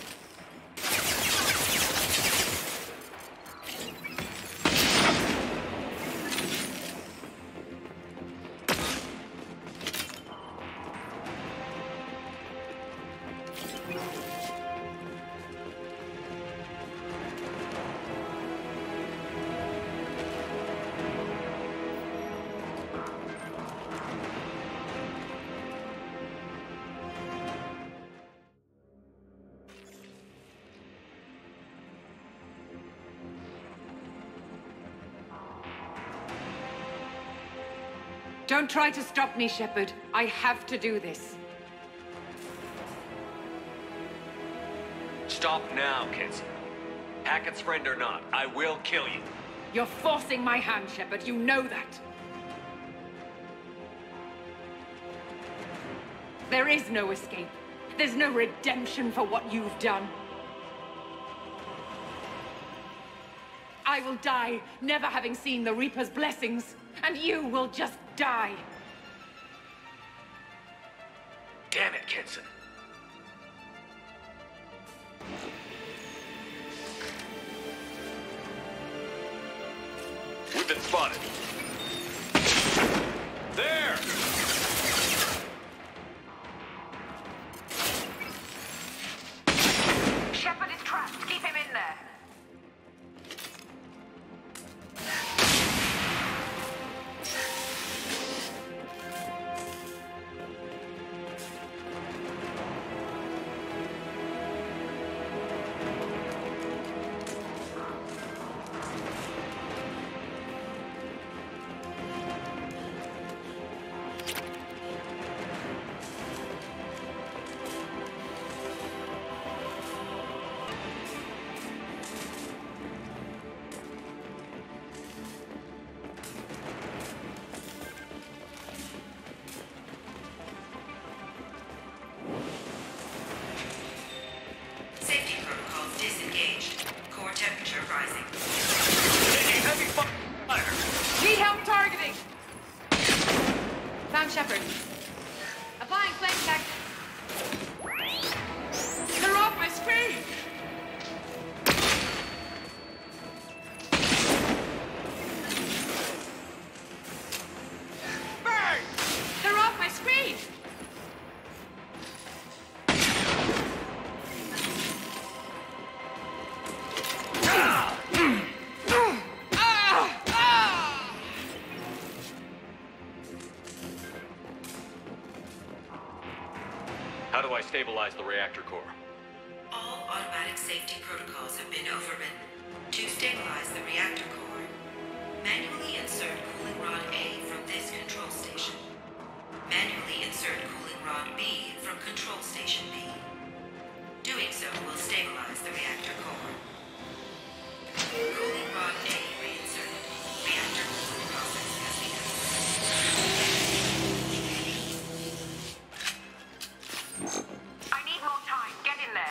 Don't try to stop me, Shepard. I have to do this. Stop now, Kenson. Hackett's friend or not, I will kill you. You're forcing my hand, Shepard. You know that. There is no escape. There's no redemption for what you've done. I will die, never having seen the Reaper's blessings, and you will just die. Damn it, Kenson. We've been spotted. There! Shepard is trapped. Keep him in there. Safety protocols disengaged. Core temperature rising. Taking heavy fire! Need help targeting! Found Shepard. Applying flame tech. They're off my screen! Burn! They're off my screen! How do I stabilize the reactor core? All automatic safety protocols have been overridden. To stabilize the reactor core, manually insert cooling rod A from this control station. Manually insert cooling rod B from control station B. Doing so will stabilize the reactor core. Cooling rod A reinserted. Reactor cooling process has begun. I need more time. Get in there.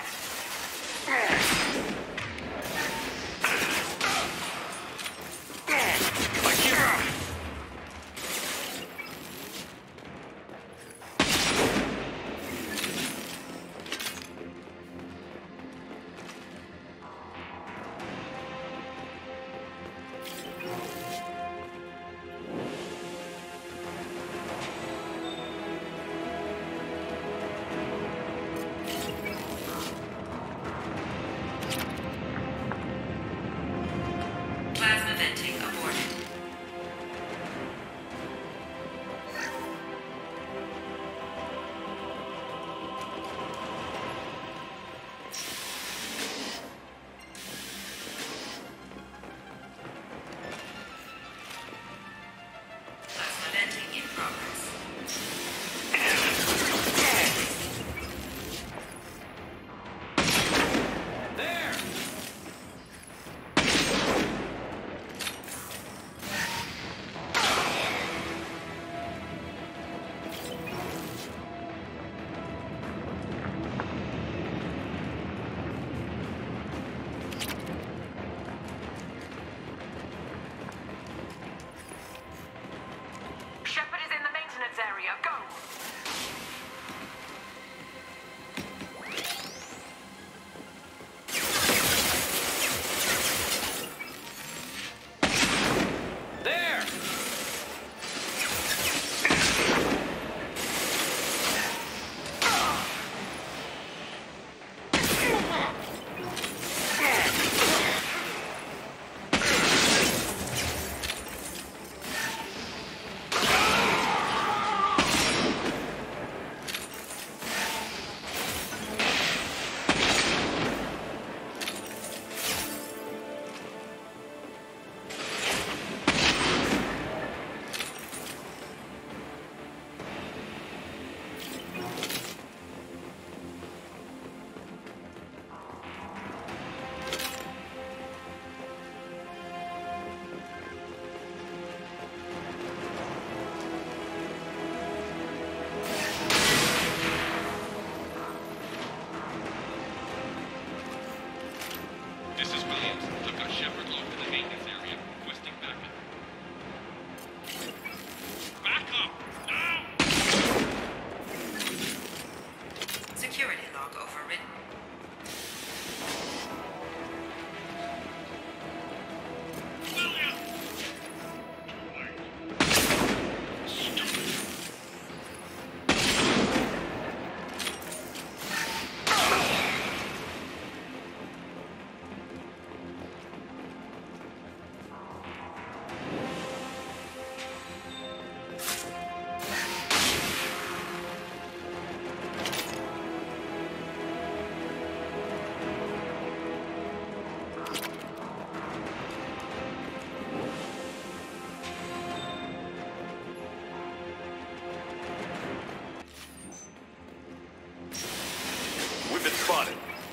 been spotted.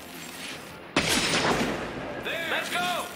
There! Let's go!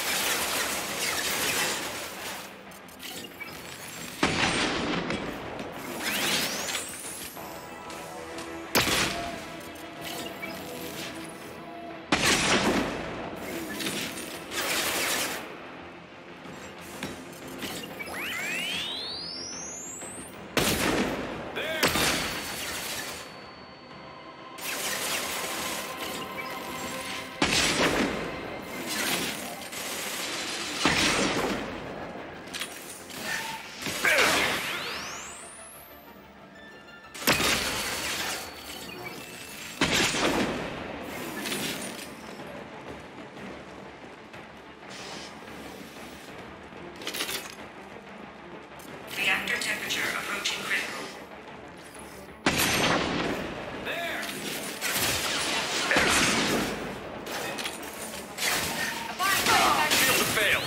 Reactor temperature approaching critical. There! Shields have failed.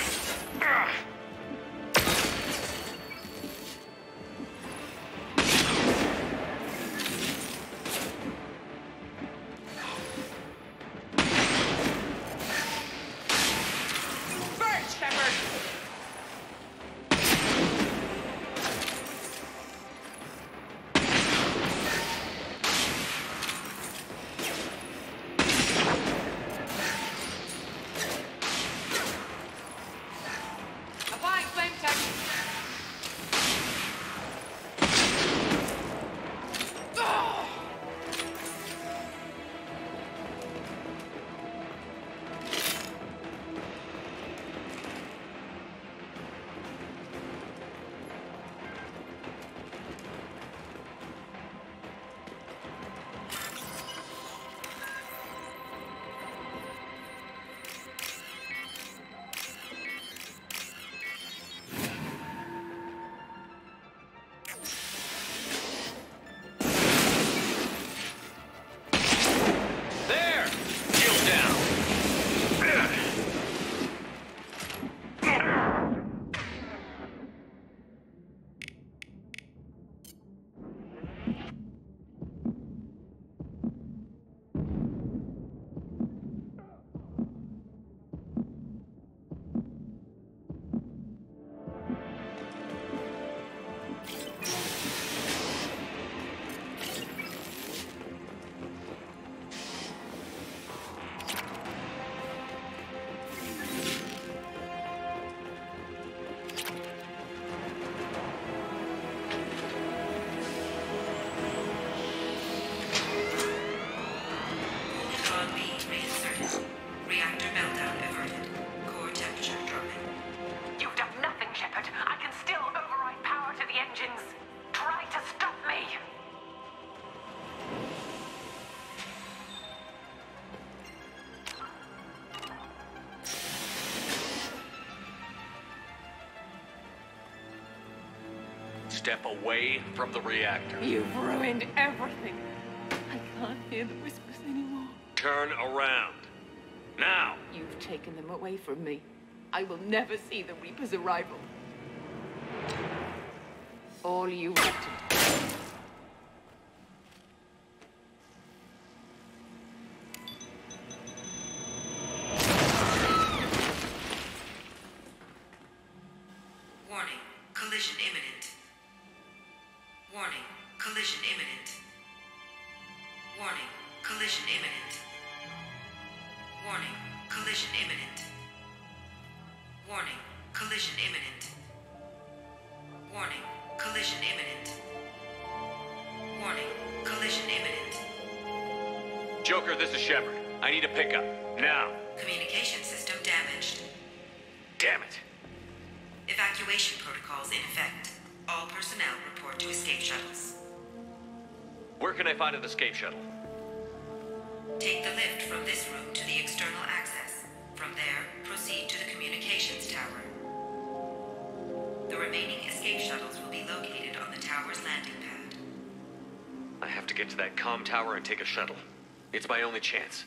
Step away from the reactor. You've ruined everything. I can't hear the whispers anymore. Turn around. Now! You've taken them away from me. I will never see the Reaper's arrival. All you have to do. Warning, collision imminent. Warning, collision imminent. Warning, collision imminent. Warning, collision imminent. Warning, collision imminent. Warning, collision imminent. Warning, collision imminent. Joker, this is Shepard. I need a pickup. Now. Communication system damaged. Damn it. Evacuation protocols in effect. All personnel report to escape shuttles. Where can I find an escape shuttle? Take the lift from this room to the external access. From there, proceed to the communications tower. The remaining escape shuttles will be located on the tower's landing pad. I have to get to that comm tower and take a shuttle. It's my only chance.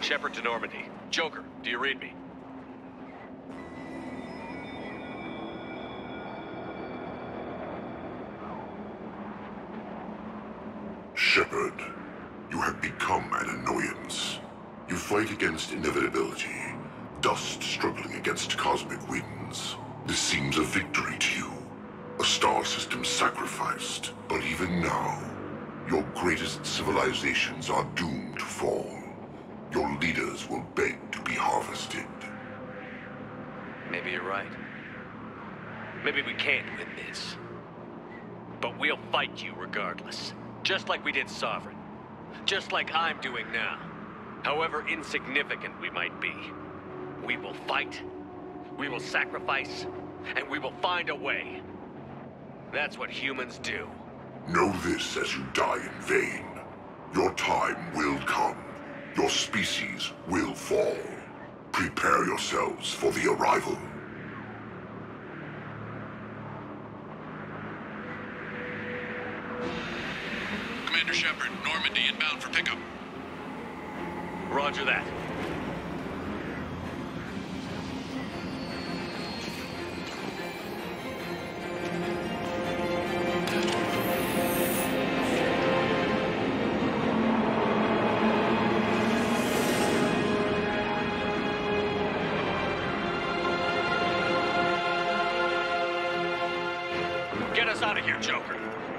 Shepard to Normandy. Joker, do you read me? Shepard, you have become an annoyance. You fight against inevitability, dust struggling against cosmic winds. This seems a victory to you. A star system sacrificed. But even now, your greatest civilizations are doomed to fall. Your leaders will beg to be harvested. Maybe you're right. Maybe we can't win this. But we'll fight you regardless. Just like we did Sovereign. Just like I'm doing now. However insignificant we might be. We will fight, we will sacrifice, and we will find a way. That's what humans do. Know this as you die in vain. Your time will come. Your species will fall. Prepare yourselves for the arrival. Commander Shepard, Normandy inbound for pickup. Roger that. Get us out of here, Joker.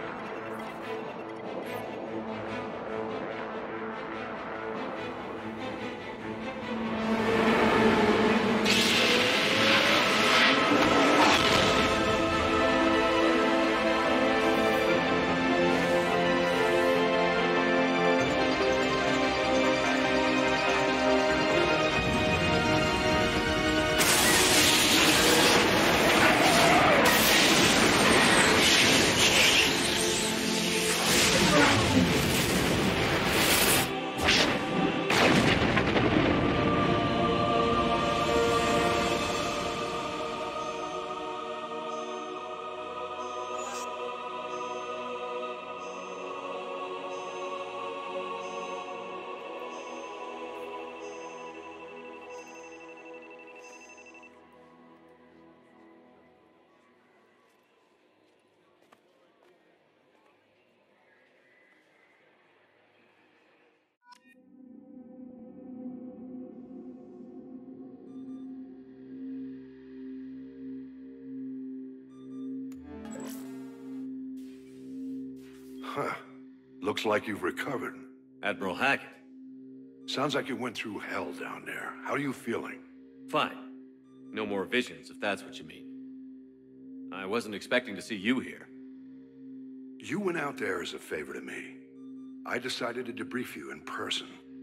Huh. Looks like you've recovered. Admiral Hackett. Sounds like you went through hell down there. How are you feeling? Fine. No more visions, if that's what you mean. I wasn't expecting to see you here. You went out there as a favor to me. I decided to debrief you in person.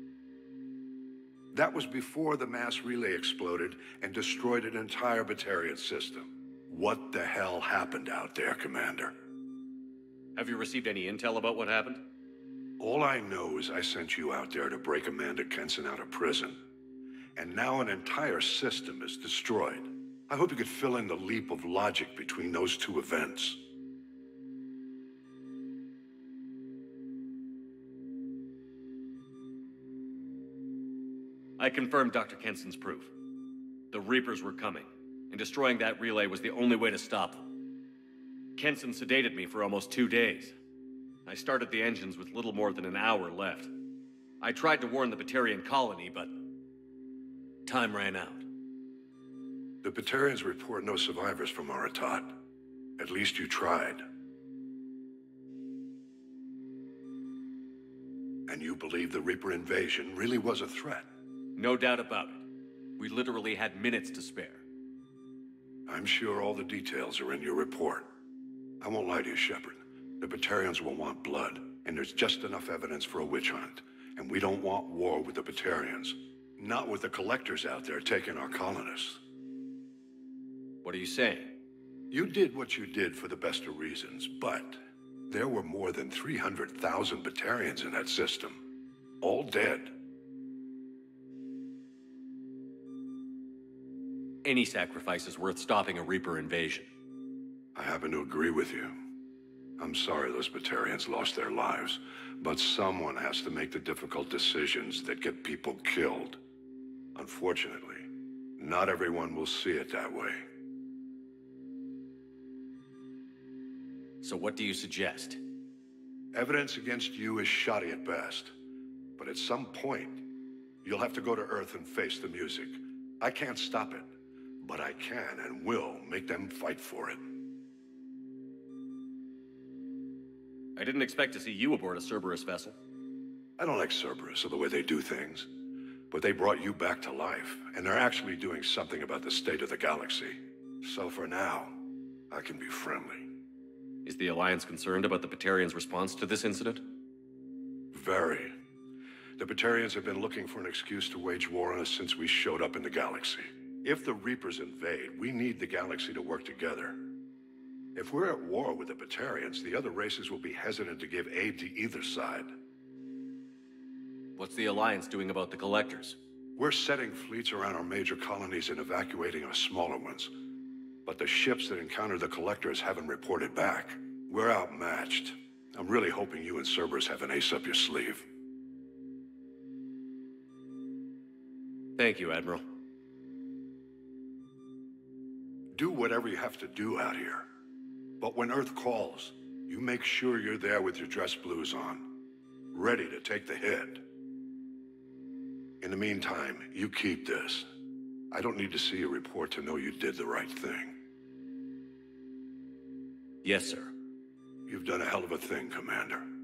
That was before the mass relay exploded and destroyed an entire Batarian system. What the hell happened out there, Commander? Have you received any intel about what happened? All I know is I sent you out there to break Amanda Kenson out of prison. And now an entire system is destroyed. I hope you could fill in the leap of logic between those two events. I confirmed Dr. Kenson's proof. The Reapers were coming, and destroying that relay was the only way to stop them. Kenson sedated me for almost 2 days. I started the engines with little more than an hour left. I tried to warn the Batarian colony, but time ran out. The Batarians report no survivors from Aratat. At least you tried. And you believe the Reaper invasion really was a threat? No doubt about it. We literally had minutes to spare. I'm sure all the details are in your report. I won't lie to you, Shepard. The Batarians will want blood, and there's just enough evidence for a witch hunt. And we don't want war with the Batarians. Not with the collectors out there taking our colonists. What are you saying? You did what you did for the best of reasons, but there were more than 300,000 Batarians in that system. All dead. Any sacrifice is worth stopping a Reaper invasion. I happen to agree with you. I'm sorry those Batarians lost their lives, but someone has to make the difficult decisions that get people killed. Unfortunately, not everyone will see it that way. So what do you suggest? Evidence against you is shoddy at best, but at some point, you'll have to go to Earth and face the music. I can't stop it, but I can and will make them fight for it. I didn't expect to see you aboard a Cerberus vessel. I don't like Cerberus or the way they do things, but they brought you back to life, and they're actually doing something about the state of the galaxy. So for now, I can be friendly. Is the Alliance concerned about the Batarians' response to this incident? Very. The Batarians have been looking for an excuse to wage war on us since we showed up in the galaxy. If the Reapers invade, we need the galaxy to work together. If we're at war with the Batarians, the other races will be hesitant to give aid to either side. What's the Alliance doing about the Collectors? We're setting fleets around our major colonies and evacuating our smaller ones. But the ships that encountered the Collectors haven't reported back. We're outmatched. I'm really hoping you and Cerberus have an ace up your sleeve. Thank you, Admiral. Do whatever you have to do out here. But when Earth calls, you make sure you're there with your dress blues on, ready to take the hit. In the meantime, you keep this. I don't need to see a report to know you did the right thing. Yes, sir. You've done a hell of a thing, Commander.